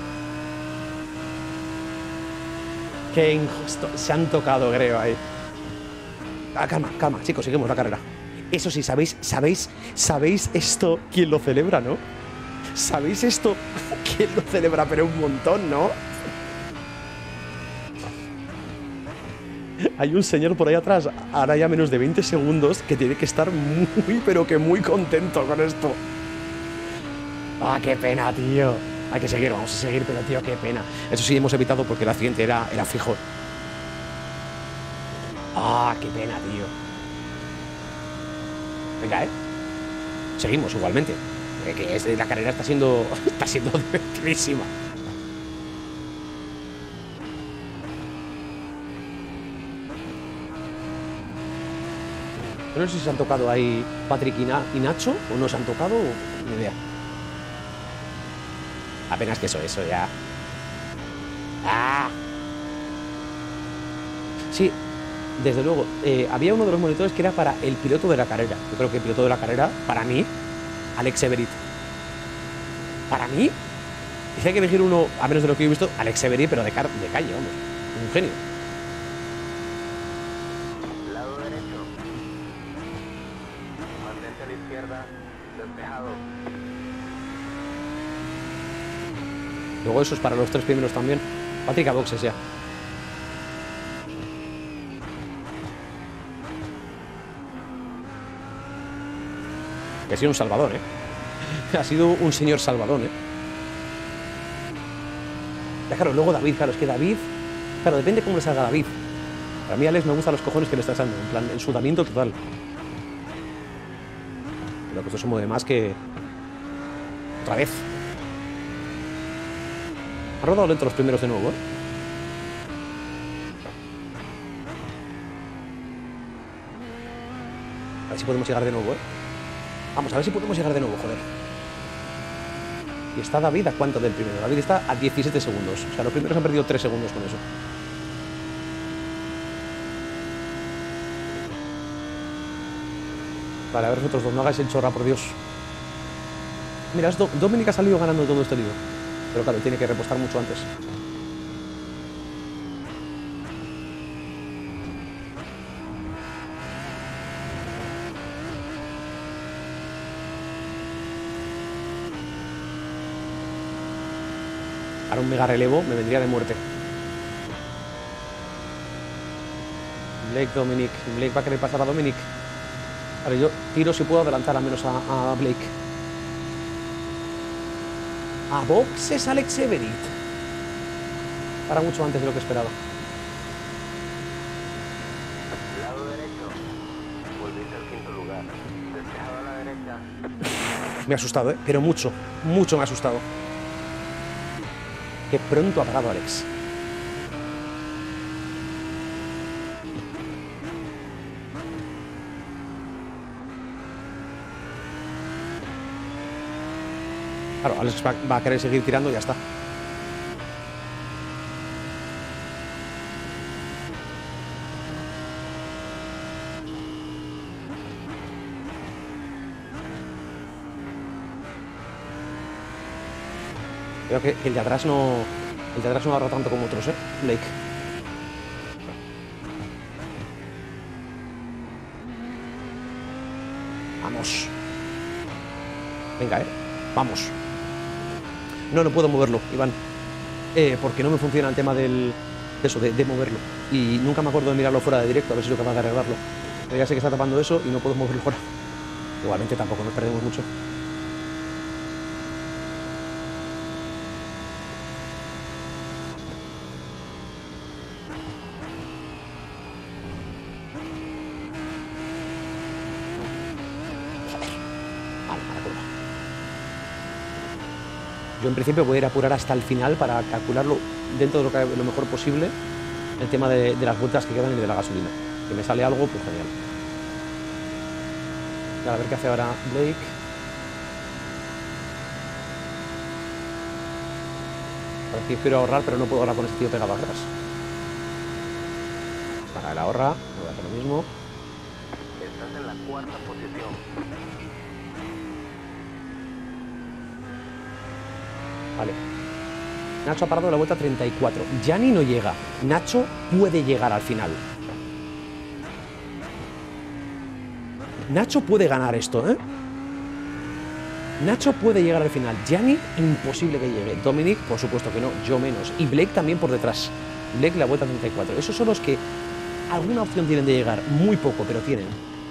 ¡Qué injusto! Se han tocado, creo, ahí. Ah, calma, calma, chicos, seguimos la carrera. Eso sí, ¿sabéis esto quién lo celebra, no? ¿Sabéis esto quién lo celebra? Pero un montón, ¿no? Hay un señor por ahí atrás, ahora ya menos de 20 segundos, que tiene que estar muy, pero que muy contento con esto. ¡Ah, qué pena, tío! Hay que seguir, vamos a seguir, pero tío, qué pena. Eso sí, hemos evitado porque el accidente era fijo. ¡Ah, qué pena, tío! Venga, ¿eh? Seguimos igualmente. Que la carrera está siendo divertidísima. Yo no sé si se han tocado ahí Patrick y Nacho o no se han tocado, ni idea. Apenas que eso ya. ¡Ah! Sí, desde luego. Había uno de los monitores que era para el piloto de la carrera. Yo creo que el piloto de la carrera, para mí, Alex Everett. Para mí, si hay que elegir uno, a menos de lo que yo he visto, Alex Everett, pero de calle, hombre. Un genio. Lado derecho. Mantente a la izquierda. Despejado. Luego eso es para los 3 primeros también. Patrick a boxes ya. Que ha sido un salvador, Ha sido un señor salvador, Ya, claro, luego David, claro, es que David... Claro, depende cómo le salga a David. Para mí, Alex, me gustan los cojones que le estás dando. En plan, el sudamiento total. Pero que esto se mueve más que... Otra vez. Ha rodado lento los primeros de nuevo, A ver si podemos llegar de nuevo, Vamos, a ver si podemos llegar de nuevo, joder. Y está David a cuánto del primero. David está a 17 segundos. O sea, los primeros han perdido 3 segundos con eso. Vale, a ver vosotros dos, no hagáis el chorra, por Dios. Mira, Dominic ha salido ganando todo este lío. Pero claro, tiene que repostar mucho antes. Ahora un mega relevo me vendría de muerte. Blake, Dominic. Blake va a querer pasar a Dominic. Vale, yo tiro si puedo adelantar al menos a Blake. A boxes Alex Everett. Para mucho antes de lo que esperaba. Lado derecho. Volviste al quinto lugar. Despejado a la derecha. Me ha asustado, pero mucho. Mucho me ha asustado. Que pronto ha parado Alex. Claro, Alex va a querer seguir tirando y ya está. Creo que el de atrás no agarra tanto como otros, Blake. Vamos. Venga, vamos. No puedo moverlo, Iván. Porque no me funciona el tema de moverlo. Y nunca me acuerdo de mirarlo fuera de directo, a ver si soy capaz de arreglarlo. Pero ya sé que está tapando eso y no puedo moverlo fuera. Igualmente tampoco nos perdemos mucho. Yo en principio voy a ir a apurar hasta el final para calcularlo dentro de lo mejor posible, el tema de las vueltas que quedan y de la gasolina. Que me sale algo, pues genial. Y a ver qué hace ahora Blake. Parece que quiero ahorrar, pero no puedo ahorrar con este tío pegado atrás. Para el ahorra, voy a hacer lo mismo. Estás en la cuarta posición. Vale. Nacho ha parado la vuelta 34. Gianni no llega. Nacho puede llegar al final. Nacho puede ganar esto, Nacho puede llegar al final. Gianni, imposible que llegue. Dominic, por supuesto que no. Yo menos. Y Blake también por detrás. Blake la vuelta 34. Esos son los que alguna opción tienen de llegar. Muy poco, pero tienen.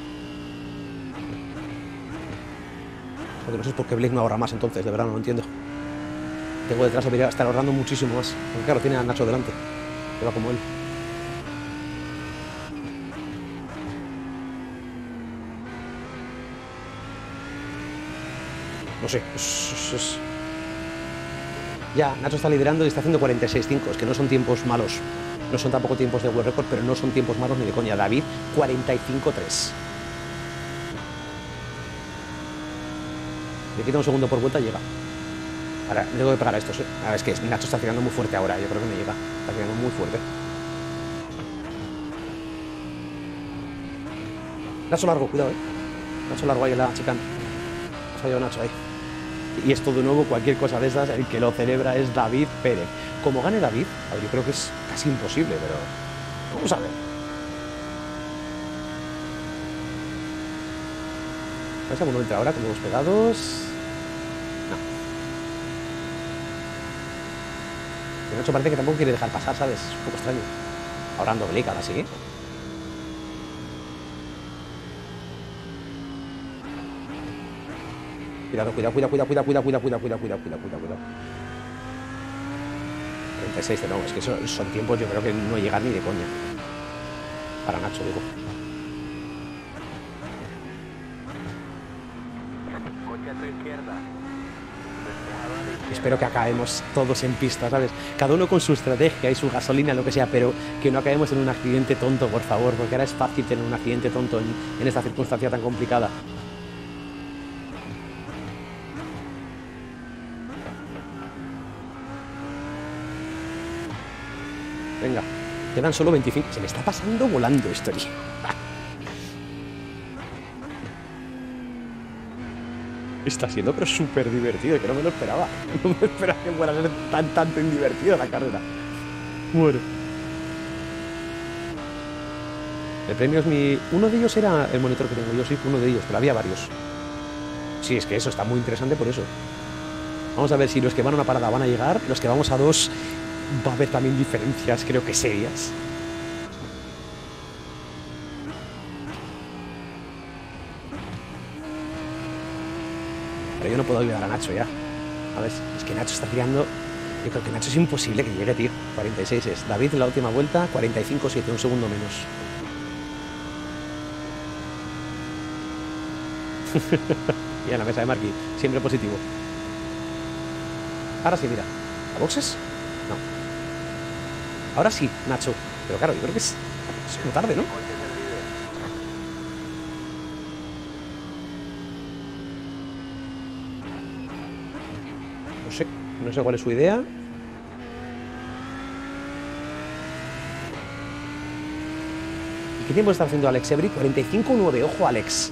Porque no sé por qué Blake no ahorra más entonces. De verdad no lo entiendo. Tengo detrás, debería estar ahorrando muchísimo más. Porque claro, tiene a Nacho delante. Que va como él. No sé. Ya, Nacho está liderando y está haciendo 46.5. Es que no son tiempos malos. No son tampoco tiempos de World Record, pero no son tiempos malos ni de coña. David, 45.3. Le quita un segundo por vuelta y llega. Ahora, le tengo que pegar a estos, A ver, es que Nacho está tirando muy fuerte ahora. Yo creo que me llega. Está tirando muy fuerte. Nacho largo, cuidado, Nacho largo ahí en la chicane. Ha fallado Nacho ahí. Y esto de nuevo, cualquier cosa de esas, el que lo celebra es David Pérez. Como gane David, a ver, yo creo que es casi imposible, pero vamos a ver. A ver si alguno entra ahora con los pegados. No. De hecho parece que tampoco quiere dejar pasar, ¿sabes? Es un poco extraño. Ahora ando Blake, ahora sí. Cuidado. 36 de no, es que son tiempos, yo creo que no llegan ni de coña. Para Nacho, digo. Coche a tu izquierda. Espero que acabemos todos en pista, ¿sabes? Cada uno con su estrategia y su gasolina, lo que sea, pero que no acabemos en un accidente tonto, por favor, porque ahora es fácil tener un accidente tonto en esta circunstancia tan complicada. Venga, quedan solo 25. Se me está pasando volando esto, tío. Está siendo pero súper divertido, que no me lo esperaba. No me esperaba que fuera a ser tanto divertido la carrera. Bueno. El premio es mi... Uno de ellos era el monitor que tengo. Yo soy uno de ellos, pero había varios. Sí, es que eso está muy interesante por eso. Vamos a ver si los que van a una parada van a llegar. Los que vamos a dos... Va a haber también diferencias, creo que serias. Pero yo no puedo ayudar a Nacho ya. A ver, es que Nacho está tirando. Yo creo que Nacho es imposible que llegue, tío. 46 es. David en la última vuelta, 45-7, un segundo menos. Y en la mesa de Marquis, siempre positivo. Ahora sí, mira. ¿A boxes? No. Ahora sí, Nacho. Pero claro, yo creo que es muy tarde, ¿no? No sé cuál es su idea. ¿Y qué tiempo está haciendo Alex Ebri? 45-9, ojo Alex.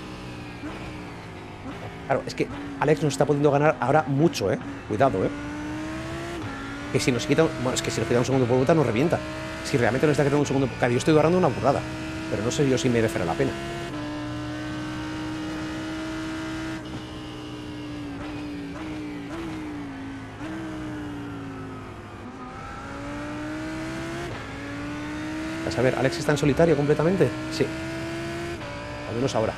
Claro, es que Alex nos está pudiendo ganar ahora mucho, Cuidado, Que si nos quita... Bueno, es que si nos quita un segundo por vuelta nos revienta. Si realmente nos está quitando un segundo... Claro, yo estoy agarrando una burrada. Pero no sé yo si merecerá la pena. Vas a ver, ¿Alex está en solitario completamente? Sí. Al menos ahora.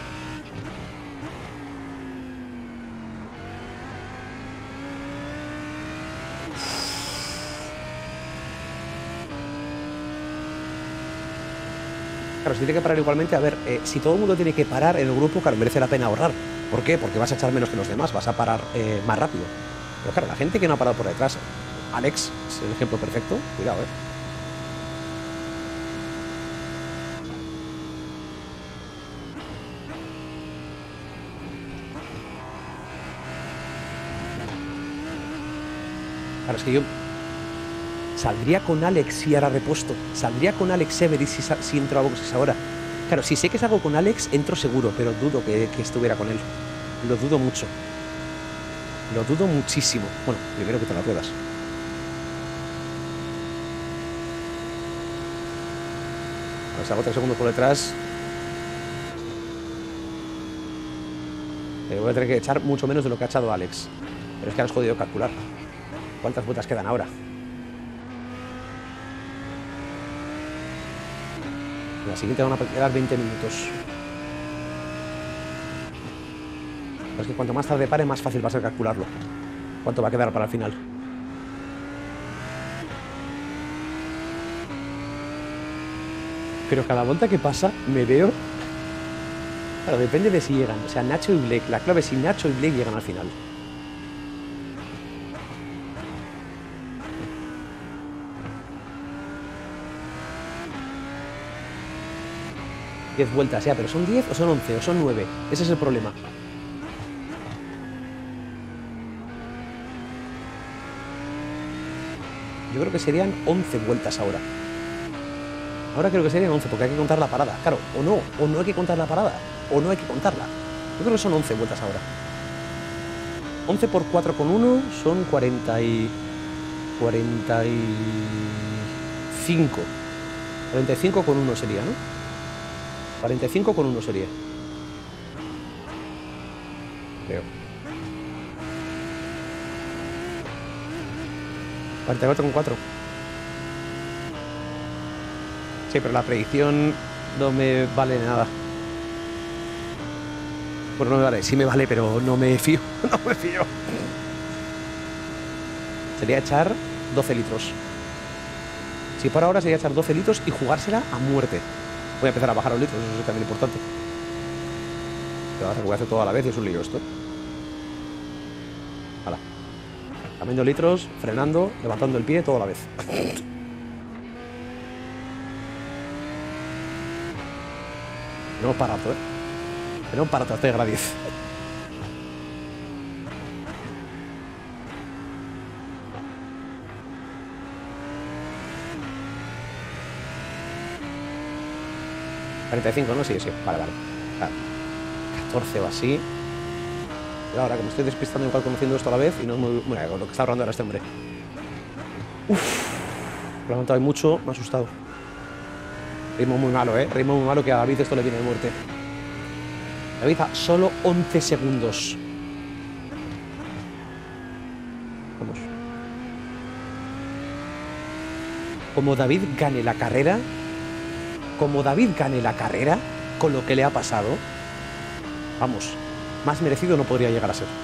Claro, si tiene que parar igualmente, a ver, si todo el mundo tiene que parar en el grupo, claro, merece la pena ahorrar. ¿Por qué? Porque vas a echar menos que los demás, vas a parar más rápido. Pero claro, la gente que no ha parado por detrás, Alex es el ejemplo perfecto, cuidado, Claro, es que yo saldría con Alex y ahora repuesto. Saldría con Alex Every si entro a boxes ahora. Claro, si sé que salgo con Alex, entro seguro, pero dudo que estuviera con él. Lo dudo mucho. Lo dudo muchísimo. Bueno, primero que te las ruedas. A ver, salgo 3 segundos por detrás. Voy a tener que echar mucho menos de lo que ha echado Alex. Pero es que has jodido calcular. ¿Cuántas vueltas quedan ahora? En la siguiente van a quedar 20 minutos. Pero es que cuanto más tarde pare, más fácil va a ser calcularlo. ¿Cuánto va a quedar para el final? Pero cada vuelta que pasa, me veo... Claro, depende de si llegan. O sea, Nacho y Blake. La clave es si Nacho y Blake llegan al final. 10 vueltas ya, pero ¿son 10 o son 11 o son 9? Ese es el problema. yo creo que serían 11 vueltas ahora. Ahora creo que serían 11, porque hay que contar la parada. Claro, o no hay que contar la parada, o no hay que contarla. Yo creo que son 11 vueltas ahora. 11 por 4,1 son 45. 45 con 1 sería, ¿no? 45 con 1 sería. Creo. 44 con 4. Sí, pero la predicción no me vale nada. Bueno, no me vale, sí me vale, pero no me fío. No me fío. Sería echar 12 litros. Si por ahora sería echar 12 litros y jugársela a muerte. Voy a empezar a bajar los litros, eso es también importante. Pero ahora que voy a hacer todo a la vez y es un lío esto. Hala. Cambiando litros, frenando, levantando el pie, todo a la vez. Tenemos para rato, ¿eh? Tenemos para rato, hasta llegar a 10. ¿45, no? Sí, sí, vale. 14 o así. Pero ahora que me estoy despistando igual conociendo esto a la vez y no es muy... Bueno, con lo que está hablando ahora este hombre. Uff. Lo he levantado ahí mucho, me ha asustado. Ritmo muy malo, ¿eh? Ritmo muy malo, que a David esto le viene de muerte. David a solo 11 segundos. Vamos. Como David gane la carrera... con lo que le ha pasado, vamos, más merecido no podría llegar a ser.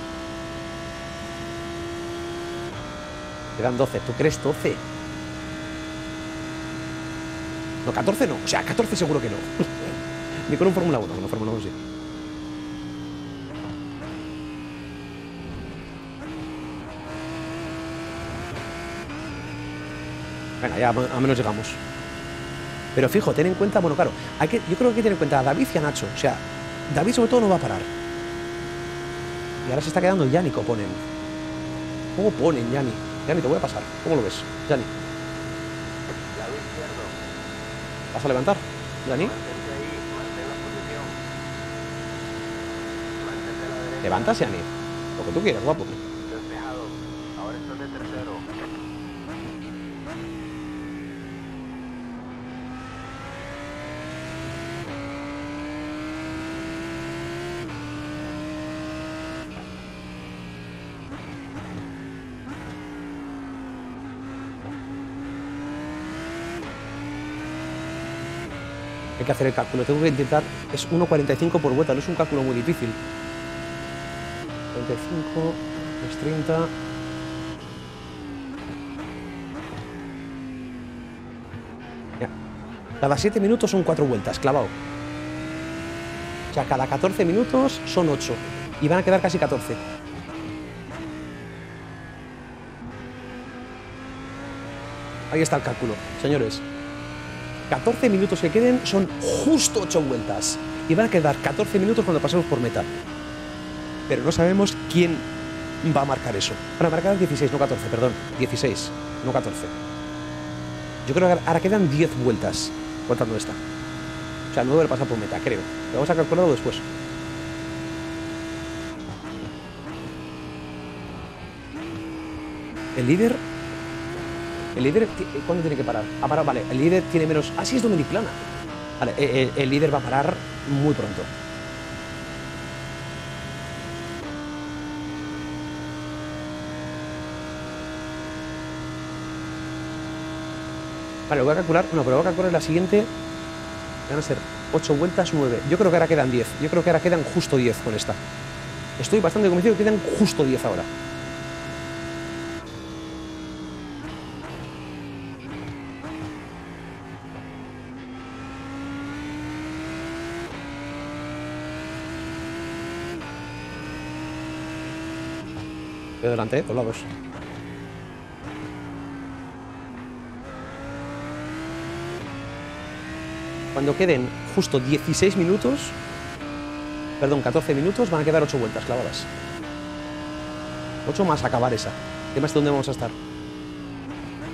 Quedan 12, ¿tú crees 12? No, 14 no, o sea, 14 seguro que no. Ni con un Fórmula 1, con un Fórmula 1 sí. Venga, ya a menos llegamos. Pero fijo, ten en cuenta, bueno, claro, yo creo que hay que tener en cuenta a David y a Nacho. O sea, David sobre todo no va a parar. Y ahora se está quedando Yanni, ponen. ¿Cómo ponen, Yanni? Yanni, te voy a pasar. ¿Cómo lo ves, Yanni? Lado izquierdo. ¿Vas a levantar, Yanni? Mantente ahí, mantén la posición. Mantente a la derecha. ¿Levantas, Yanni? Lo que tú quieras, guapo. Despejado. Ahora estás de tercero. Hay que hacer el cálculo. Tengo que intentar... Es 1,45 por vuelta. No es un cálculo muy difícil. 45 más 30... Ya. Cada 7 minutos son 4 vueltas, clavado. O sea, cada 14 minutos son 8. Y van a quedar casi 14. Ahí está el cálculo, señores. 14 minutos que queden son justo 8 vueltas. Y van a quedar 14 minutos cuando pasemos por meta. Pero no sabemos quién va a marcar eso. Van a marcar 16, no 14, perdón. 16, no 14. Yo creo que ahora quedan 10 vueltas contando esta. O sea, no debe pasar por meta, creo. Lo vamos a calcularlo después. El líder... ¿cuándo tiene que parar? Ha parado, vale. El líder tiene menos... Ah, sí, es Dominiplana. Vale, el líder va a parar muy pronto. Vale, lo voy a calcular. No, pero voy a calcular la siguiente. Van a ser 8 vueltas, 9. Yo creo que ahora quedan 10. Yo creo que ahora quedan justo 10 con esta. Estoy bastante convencido que quedan justo 10 ahora. Voy delante, por lados. Cuando queden justo 16 minutos, perdón, 14 minutos, van a quedar 8 vueltas clavadas. 8 más acabar esa. ¿Qué más de dónde vamos a estar?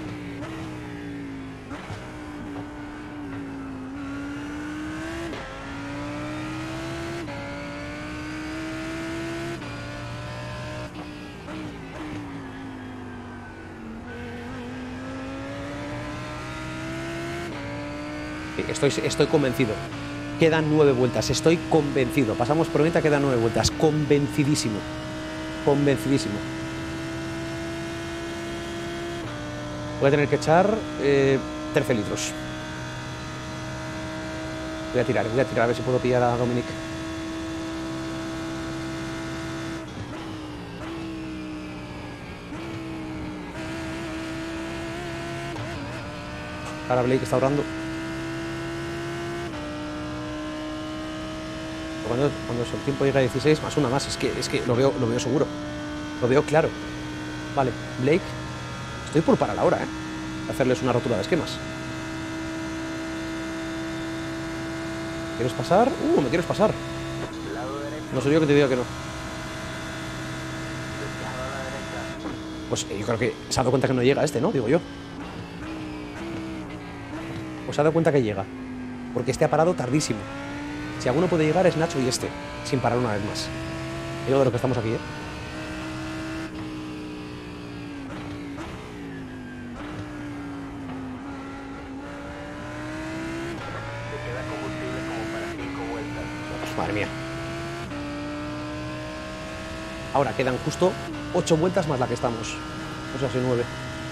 Estoy convencido. Quedan 9 vueltas, estoy convencido. Pasamos por meta, quedan 9 vueltas. Convencidísimo. Convencidísimo. Voy a tener que echar 13 litros. Voy a tirar a ver si puedo pillar a Dominic. Ahora Blake está ahorrando. Cuando el tiempo llega a 16, más una más. Es que lo veo seguro. Lo veo claro. Vale, Blake. Estoy por parar ahora, hacerles una rotura de esquemas. ¿Quieres pasar? ¿Me quieres pasar? No soy yo que te diga que no. Pues yo creo que se ha dado cuenta que no llega este, ¿no? Digo yo. Pues se ha dado cuenta que llega. Porque este ha parado tardísimo. Si alguno puede llegar es Nacho y este. Sin parar una vez más. Digo de lo que estamos aquí, Madre mía. Ahora quedan justo 8 vueltas más la que estamos. O sea, si 9.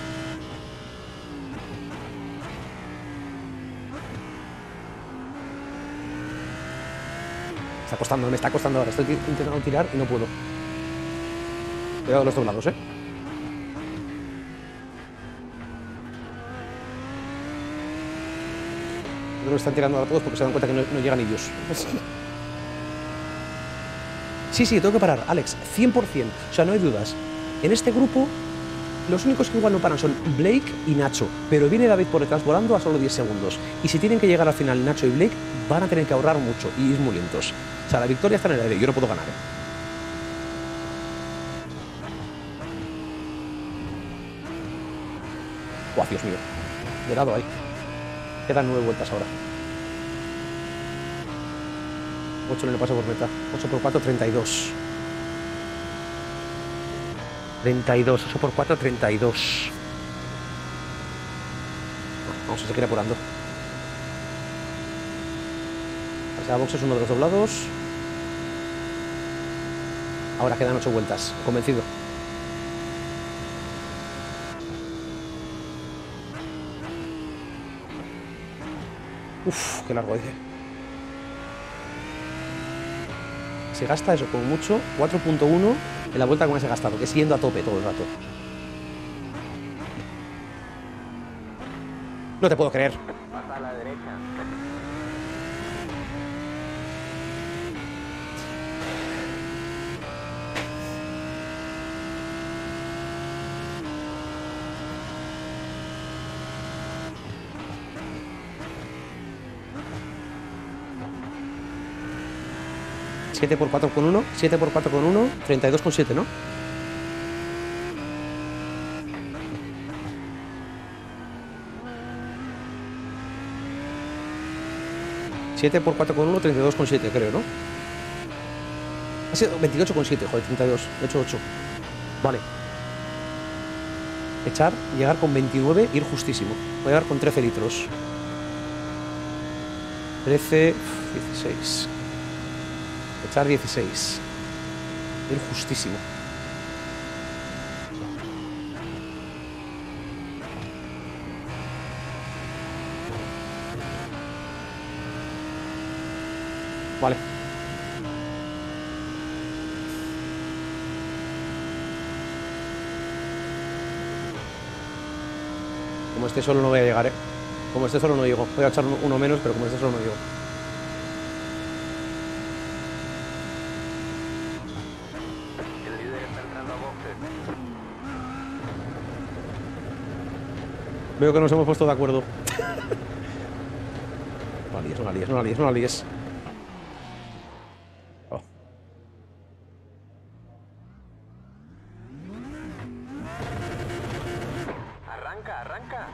Me está costando ahora. Estoy intentando tirar y no puedo. Cuidado los doblados, Yo creo que están tirando ahora todos porque se dan cuenta que no llegan ni Dios. Sí, tengo que parar, Alex, 100%. O sea, no hay dudas. En este grupo, los únicos que igual no paran son Blake y Nacho. Pero viene David por detrás volando a solo 10 segundos. Y si tienen que llegar al final Nacho y Blake, van a tener que ahorrar mucho y ir muy lentos. O sea, la victoria está en el aire. Yo no puedo ganar, ¡Guau, Dios mío! De lado ahí. Quedan 9 vueltas ahora. 8 no le paso por meta. 8 por 4, 32. 32. 8 por 4, 32. Vamos a seguir apurando. La box es uno de los doblados. Ahora quedan 8 vueltas. Convencido. Uf, qué largo dice. Se gasta eso como mucho 4.1 en la vuelta que más he gastado, que es yendo a tope todo el rato. No te puedo creer. Pasa a la derecha. ¿7 por 4 con 1? 7 por 4 con 1, 32 con 7, ¿no? ¿7 por 4 con 1, 32 con 7, creo, ¿no? Ha sido 28 con 7, joder, 32. He hecho 8. Vale. Echar, llegar con 29, ir justísimo. Voy a llegar con 13 litros. 13, 16. Echar 16. Ir justísimo. Vale. Como este solo no voy a llegar, Como este solo no llego. Voy a echar uno menos, pero como este solo no llego. El líder está entrando a boxes. Veo que nos hemos puesto de acuerdo. No la líes, no la líes, no la líes, no la líes. Oh. Arranca, arranca.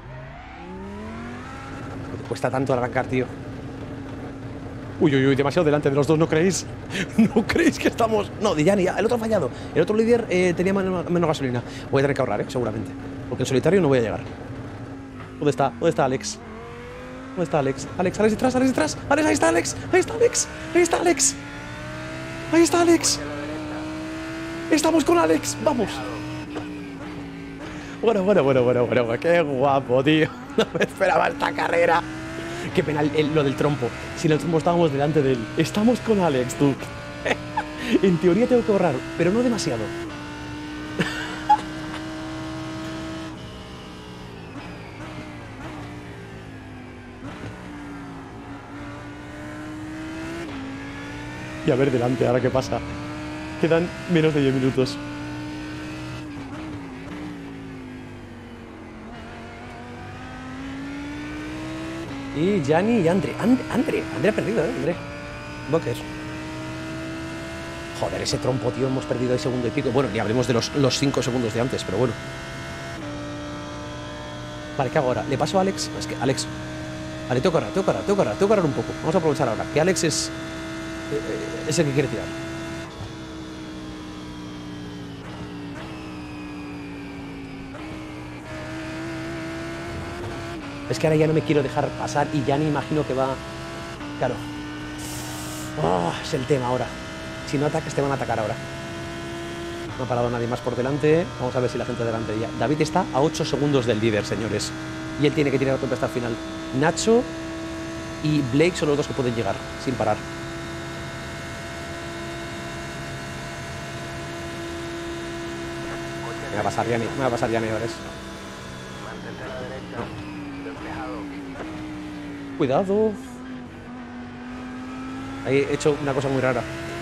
No te cuesta tanto arrancar, tío. Uy, uy, uy, demasiado delante de los dos, ¿no creéis? ¿No creéis que estamos...? No, de Yanni, el otro ha fallado. El otro líder tenía menos gasolina. Voy a tener que ahorrar, seguramente. Porque en solitario no voy a llegar. ¿Dónde está? ¿Dónde está Alex? ¿Dónde está Alex? Alex detrás, Alex detrás. Alex, ahí está Alex. Ahí está Alex. Ahí está Alex. Ahí está Alex. Estamos con Alex. Vamos. Bueno. Qué guapo, tío. No me esperaba esta carrera. Qué pena lo del trompo. Si en el trompo estábamos delante de él. Estamos con Alex, tú. En teoría tengo que ahorrar, pero no demasiado. Y a ver delante, ahora qué pasa. Quedan menos de 10 minutos. Y Gianni y André ha perdido, André Boker. Joder, ese trompo, tío, hemos perdido el segundo y pico. Bueno, ni hablemos de los 5 segundos de antes, pero bueno. Vale, ¿qué hago ahora? ¿Le paso a Alex? Es que Alex... Vale, tengo que ahorrar un poco. Vamos a aprovechar ahora, que Alex es el que quiere tirar. Es que ahora ya no me quiero dejar pasar y ya ni imagino que va... Claro. Oh, es el tema ahora. Si no atacas, te van a atacar ahora. No ha parado nadie más por delante. Vamos a ver si la gente delante ya. David está a 8 segundos del líder, señores. Y él tiene que tirar a tope hasta el final. Nacho y Blake son los dos que pueden llegar sin parar. Me va a pasar Gianni, ahora. Mantente a la derecha. Despejado. Cuidado. Ahí he hecho una cosa muy rara.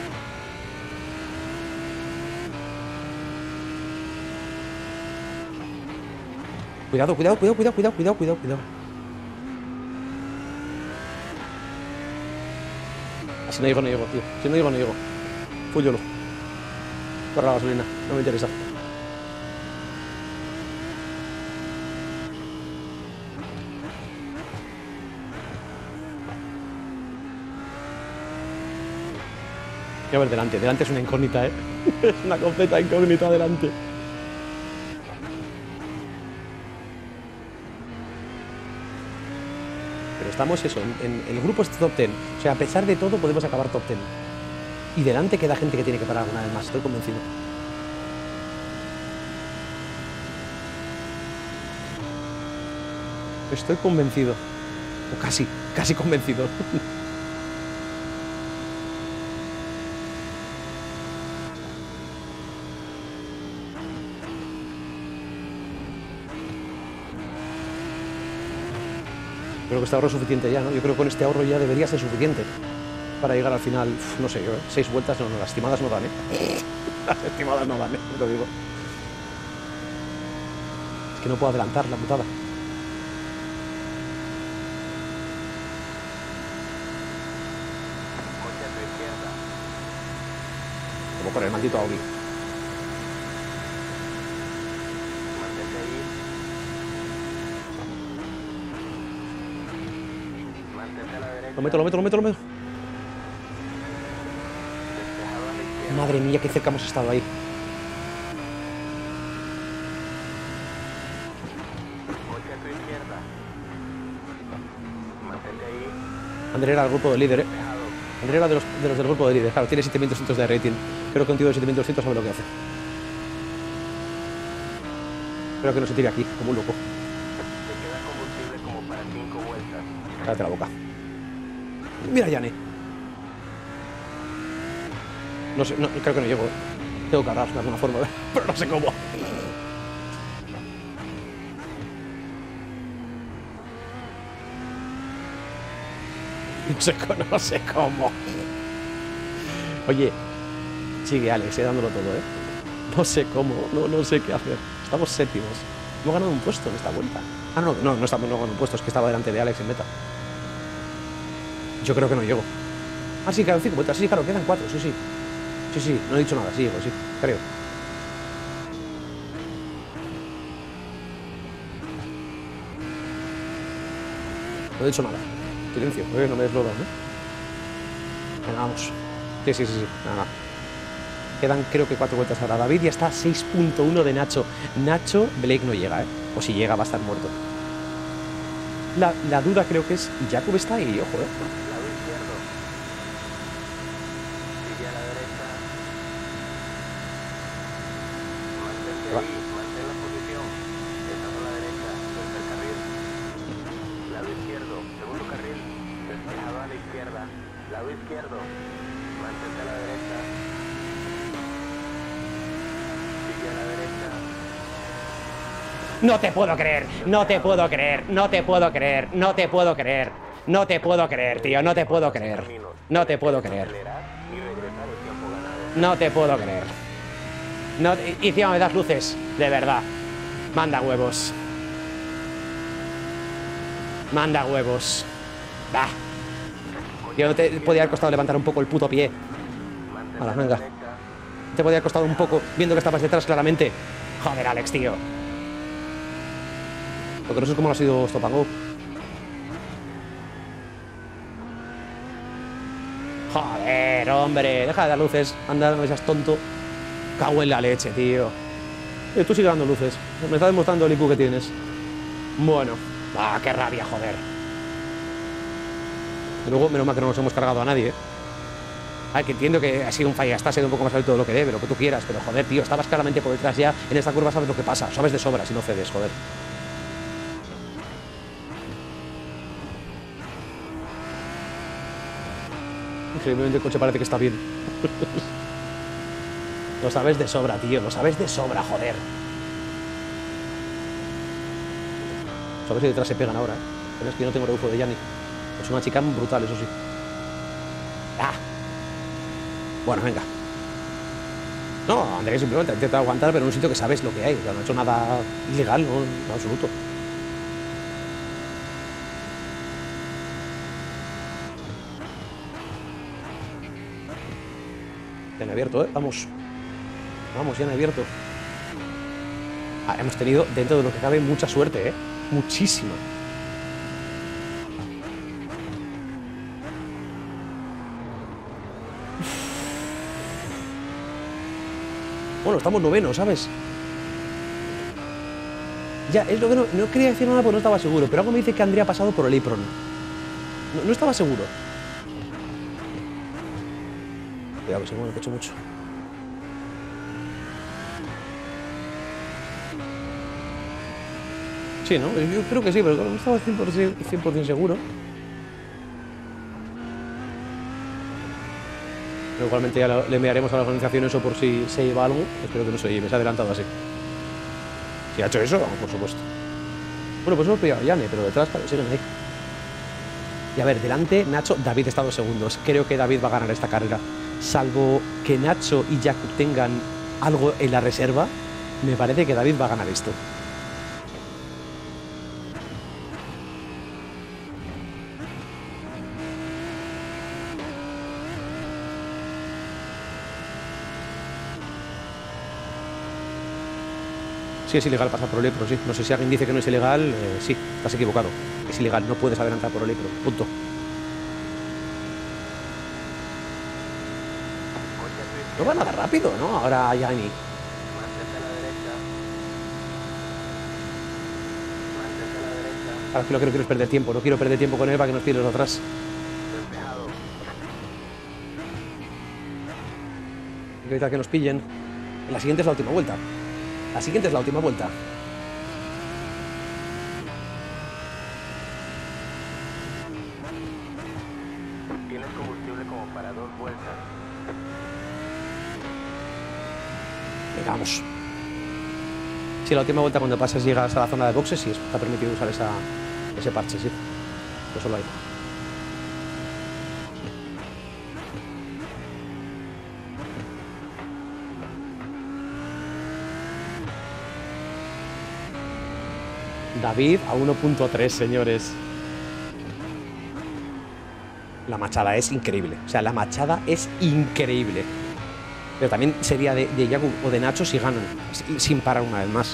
Cuidado. Si no llego, tío. Si no llego. Fúyolo. Corre la gasolina. No me interesa. Y a ver, delante es una incógnita, ¿eh? Es una completa incógnita delante. Pero estamos eso, en el grupo este top 10. O sea, a pesar de todo podemos acabar top 10. Y delante queda gente que tiene que parar alguna vez más, estoy convencido. Estoy convencido. O casi convencido. Creo que este ahorro es suficiente ya, ¿no? Yo creo que con este ahorro ya debería ser suficiente para llegar al final, no sé, 6 vueltas, no, las estimadas no dan, ¿eh? Las estimadas no dan, ¿eh? Te lo digo. Es que no puedo adelantar la putada. Coche a tu izquierda. Como con el maldito Audi. Mantente ahí. Mantente a la derecha. Lo meto. Despejado a la izquierda. Madre mía, qué cerca hemos estado ahí. Coche a tu izquierda. Mantente ahí. André era el grupo de líder, ¿eh? Despejado. André era de los del grupo de líder. Claro, tiene 7200 de rating. Creo que un tío de 7200 sabe lo que hace. Espero que no se tire aquí, como un loco. Te queda combustible como para 5 vueltas. Cállate la boca. Mira, Gianni. No sé, creo que no llego. Tengo que cargar de alguna forma, pero no sé cómo. No sé cómo. Oye, sigue Alex, dándolo todo, ¿eh? No sé cómo, no sé qué hacer. Estamos séptimos. Hemos ganado un puesto en esta vuelta. Ah, no estamos no ganando un puesto, es que estaba delante de Alex en meta. Yo creo que no llego. Ah, sí, claro, 5 vueltas. Sí, claro, quedan 4, sí. Sí, no he dicho nada, sí llego, sí, creo. No he dicho nada. Silencio, no me deslodo, ¿no? Venga, vamos. Sí. Nada. Quedan creo que 4 vueltas ahora. David ya está a 6.1 de Nacho. Blake no llega, ¿eh? O si llega va a estar muerto. la duda creo que es... Jakub está ahí, ojo, Lado izquierdo. Sigue a la derecha. Mantente ahí, mantén la posición. Estás a la derecha, tercer carril. Lado izquierdo, segundo carril. Despejado a la izquierda. Lado izquierdo. Mantente a la derecha. Sigue a la derecha. No te puedo creer, no te puedo creer, no te puedo creer, no te puedo creer. No te puedo creer, tío, no te puedo creer. No te puedo creer. Acelerar y regresar el tiempo ganado. No te puedo creer. No, y encima me das luces, de verdad. Manda huevos. Manda huevos. Bah. Yo no te podía haber costado levantar un poco el puto pie. A la venga. Te podía haber costado un poco, viendo que estabas detrás claramente. Joder, Alex, tío. Lo que no sé es cómo lo ha sido Stop and Go. Joder, hombre. Deja de dar luces. Anda, no seas tonto. Cago en la leche, tío. Tú sigue dando luces. Me está demostrando el IQ que tienes. Bueno. Ah, qué rabia, joder. Y luego, menos mal que no nos hemos cargado a nadie, ¿eh? Ay, que entiendo que ha sido un falla, está siendo un poco más alto de lo que debe, lo que tú quieras, pero joder, tío, estabas claramente por detrás ya. En esta curva sabes lo que pasa, sabes de sobra si no cedes, joder. Increíblemente el coche parece que está bien. Lo sabes de sobra, tío, lo sabes de sobra, joder. Sabes si detrás se pegan ahora, ¿eh? Pero es que yo no tengo rebufo de Yanni. Es una chica brutal, eso sí. ¡Ah! Bueno, venga. No, Andrés simplemente ha intentado aguantar, pero en un sitio que sabes lo que hay. O sea, no ha hecho nada ilegal, no, en absoluto. Ya han abierto, ¿eh? Vamos. Vamos, ya han abierto. Ah, hemos tenido, dentro de lo que cabe, mucha suerte, ¿eh? Muchísima. Bueno, estamos novenos, ¿sabes? Ya, es lo que no quería decir nada porque no estaba seguro, pero algo me dice que Andrea ha pasado por el apron. No estaba seguro. Cuidado, que se mueve el coche mucho. Sí, ¿no? Yo creo que sí, pero no estaba 100% seguro. Pero igualmente ya le enviaremos a la organización eso por si se lleva algo. Espero que no se lleve, se ha adelantado así. Si ha hecho eso, por supuesto. Bueno, pues hemos pillado a Yane, pero detrás siguen ahí. Y a ver, delante Nacho, David está 2 segundos. Creo que David va a ganar esta carrera. Salvo que Nacho y Jakub tengan algo en la reserva, me parece que David va a ganar esto. Sí, es ilegal pasar por el Epro, sí. No sé si alguien dice que no es ilegal, sí, estás equivocado. Es ilegal, no puedes adelantar por el Epro, punto. No va nada rápido, ¿no? Ahora Yanni. Mantente a la derecha. Mantente a la derecha. Ahora que lo que no quiero es perder tiempo, no quiero perder tiempo con él para que nos tire los de atrás. Despejado. Hay que evitar que nos pillen. La siguiente es la última vuelta. La siguiente es la última vuelta. Tienes combustible como para 2 vueltas. Venga, vamos. Sí, la última vuelta cuando pasas llegas a la zona de boxes, sí, está permitido usar ese parche, sí. Pero solo hay. David a 1.3, señores. La machada es increíble. O sea, la machada es increíble. Pero también sería de Jakub o de Nacho si ganan, sin parar una vez más.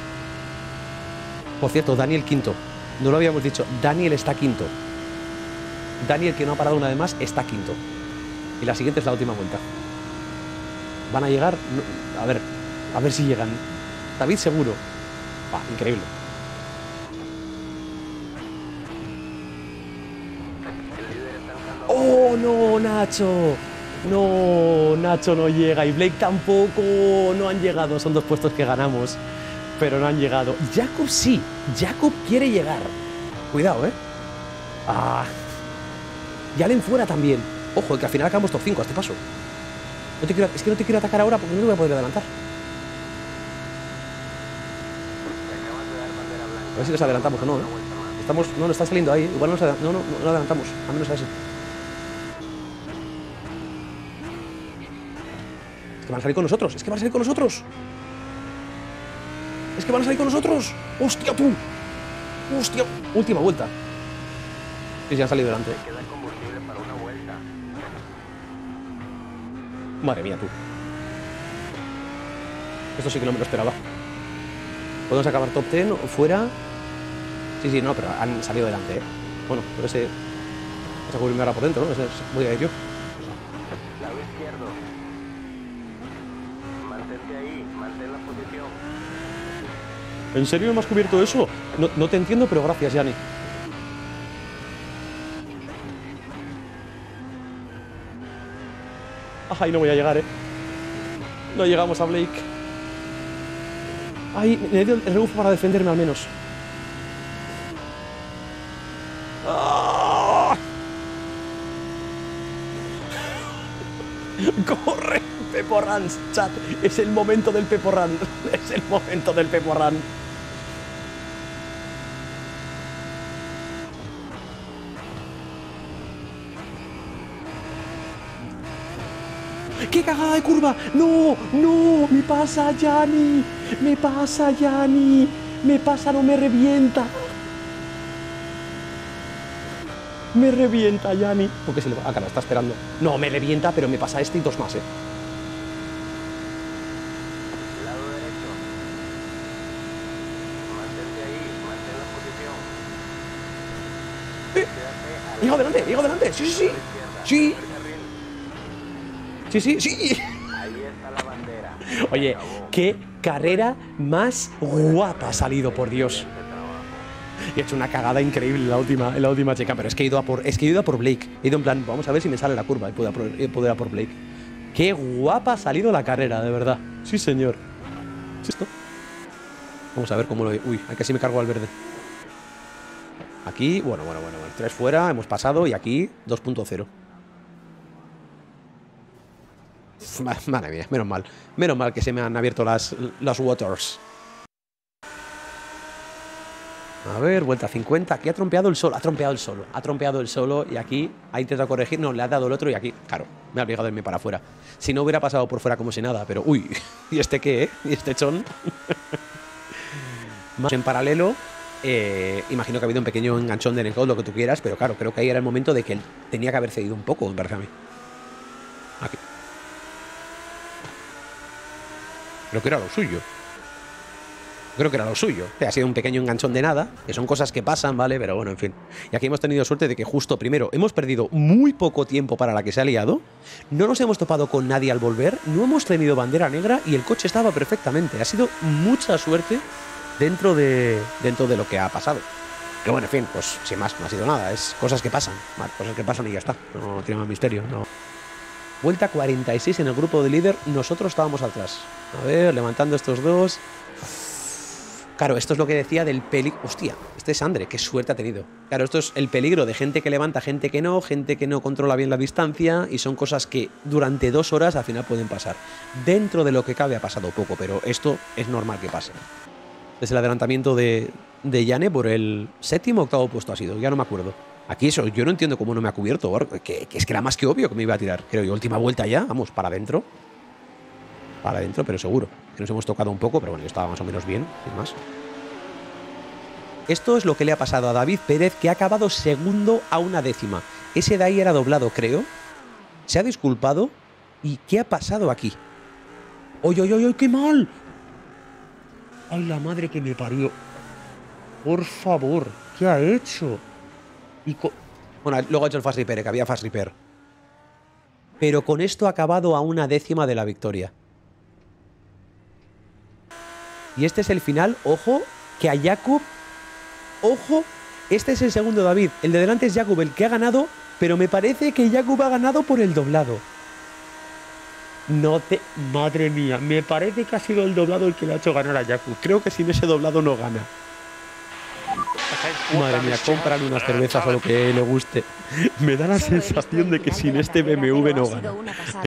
Por cierto, Daniel quinto. No lo habíamos dicho. Daniel está quinto. Daniel, que no ha parado una vez más, está quinto. Y la siguiente es la última vuelta. ¿Van a llegar? No, a ver si llegan. David seguro. Increíble. El líder está entrando. ¡Oh, no, Nacho! No, Nacho no llega y Blake tampoco. No han llegado. Son 2 puestos que ganamos, pero no han llegado. Jacob sí. Jacob quiere llegar. Cuidado, ¿eh? Ah. Y Allen fuera también. Ojo, que al final acabamos top 5 a este paso. Es que no te quiero atacar ahora porque no te voy a poder adelantar. Te acabas de dar bandera blanca. A ver si les adelantamos o no, ¿eh? Una vuelta más. Estamos... No, está saliendo ahí. Igual no lo adelantamos. A menos a ese. Es que van a salir con nosotros. Es que van a salir con nosotros. Es que van a salir con nosotros. ¡Hostia, tú! ¡Hostia! Última vuelta. Y ya han salido delante. Queda combustible para una vuelta. Madre mía, tú. Esto sí que no me lo esperaba. Podemos acabar top 10 o fuera. Sí, no, pero han salido delante, ¿eh? Bueno, pero ese... Vas a cubrirme ahora por dentro, ¿no? Ese voy a ir yo. Lado izquierdo. Mantente ahí, mantén la posición. ¿En serio me has cubierto eso? No te entiendo, pero gracias, Yanni. Ay, no voy a llegar, ¿eh? No llegamos a Blake. Ay, necesito el rebufo para defenderme al menos. ¡Ah! ¡Corre! Pepo Run, chat. Es el momento del Pepo Run. Es el momento del Pepo Run. ¡Qué cagada de curva! ¡No! ¡No! ¡Me pasa, Yanni! ¡Me pasa, Yanni! ¡Me pasa, no me revienta! Me revienta, Yanni. ¿Por qué se le va? Ah, claro, está esperando. No, me revienta, pero me pasa este y 2 más, ¿eh? Lado derecho. Mantente ahí, mantén la posición. Quédate al ¡Llego adelante! ¡Llego adelante! ¡Sí, sí, sí! ¡Sí! ¡Sí, sí, sí! Ahí está la bandera. Oye, Se acabó. qué carrera más guapa ha salido, por Dios. Excelente trabajo. He hecho una cagada increíble en la última checa, pero es que he ido a por Blake. He ido en plan, vamos a ver si me sale la curva y puedo ir a por Blake. Qué guapa ha salido la carrera, de verdad. Sí, señor. ¿Es esto? Vamos a ver cómo lo... Uy, aquí sí me cargo al verde. Aquí, bueno. 3 fuera, hemos pasado y aquí 2.0. Madre mía, menos mal. Menos mal que se me han abierto las waters. A ver, vuelta 50. Aquí ha trompeado el solo. Ha trompeado el solo y aquí ha intentado corregir. No, le ha dado el otro y aquí, claro, me ha obligado a irme para afuera. Si no hubiera pasado por fuera como si nada, pero uy, ¿y este qué, ¿Y este chon? Más en paralelo, imagino que ha habido un pequeño enganchón de netcode, lo que tú quieras, pero claro, creo que ahí era el momento de que él tenía que haber cedido un poco, me parece a mí. Aquí. Creo que era lo suyo. O sea, ha sido un pequeño enganchón de nada, que son cosas que pasan, ¿vale? Pero bueno, en fin. Y aquí hemos tenido suerte de que justo primero hemos perdido muy poco tiempo para la que se ha liado, no nos hemos topado con nadie al volver, no hemos tenido bandera negra y el coche estaba perfectamente. Ha sido mucha suerte dentro de lo que ha pasado. Que bueno, en fin, pues sin más, no ha sido nada. Es cosas que pasan, ¿vale? Cosas que pasan y ya está. No tiene más misterio, no. Vuelta 46 en el grupo de líder, nosotros estábamos atrás. A ver, levantando estos dos. Claro, esto es lo que decía del peligro. Hostia, este es Andre, qué suerte ha tenido. Claro, esto es el peligro de gente que levanta, gente que no controla bien la distancia y son cosas que durante 2 horas al final pueden pasar. Dentro de lo que cabe ha pasado poco, pero esto es normal que pase. Es el adelantamiento de Yane por el 7º o 8º puesto ha sido, ya no me acuerdo. Aquí eso, yo no entiendo cómo no me ha cubierto, que es que era más que obvio que me iba a tirar. Creo yo, última vuelta ya, vamos, para adentro. Para adentro, pero seguro. Que nos hemos tocado un poco, pero bueno, yo estaba más o menos bien, sin más. Esto es lo que le ha pasado a David Pérez, que ha acabado segundo a 1/10. Ese de ahí era doblado, creo. Se ha disculpado. ¿Y qué ha pasado aquí? ¡Oy, qué mal! ¡Ay, la madre que me parió! Por favor, ¿qué ha hecho? Bueno, luego ha hecho el fast repair, que había fast repair. Pero con esto ha acabado a 1/10 de la victoria. Y este es el final. Ojo, que a Jacob... Ojo, Este es el segundo, David. El de delante es Jakub, el que ha ganado, pero me parece que Jakub ha ganado por el doblado. No te... Madre mía, me parece que ha sido el doblado el que le ha hecho ganar a Jakub. Creo que sin ese doblado no gana. Madre mía, cómprale unas cervezas o lo que le guste. Me da la sensación de que sin este BMW no gana.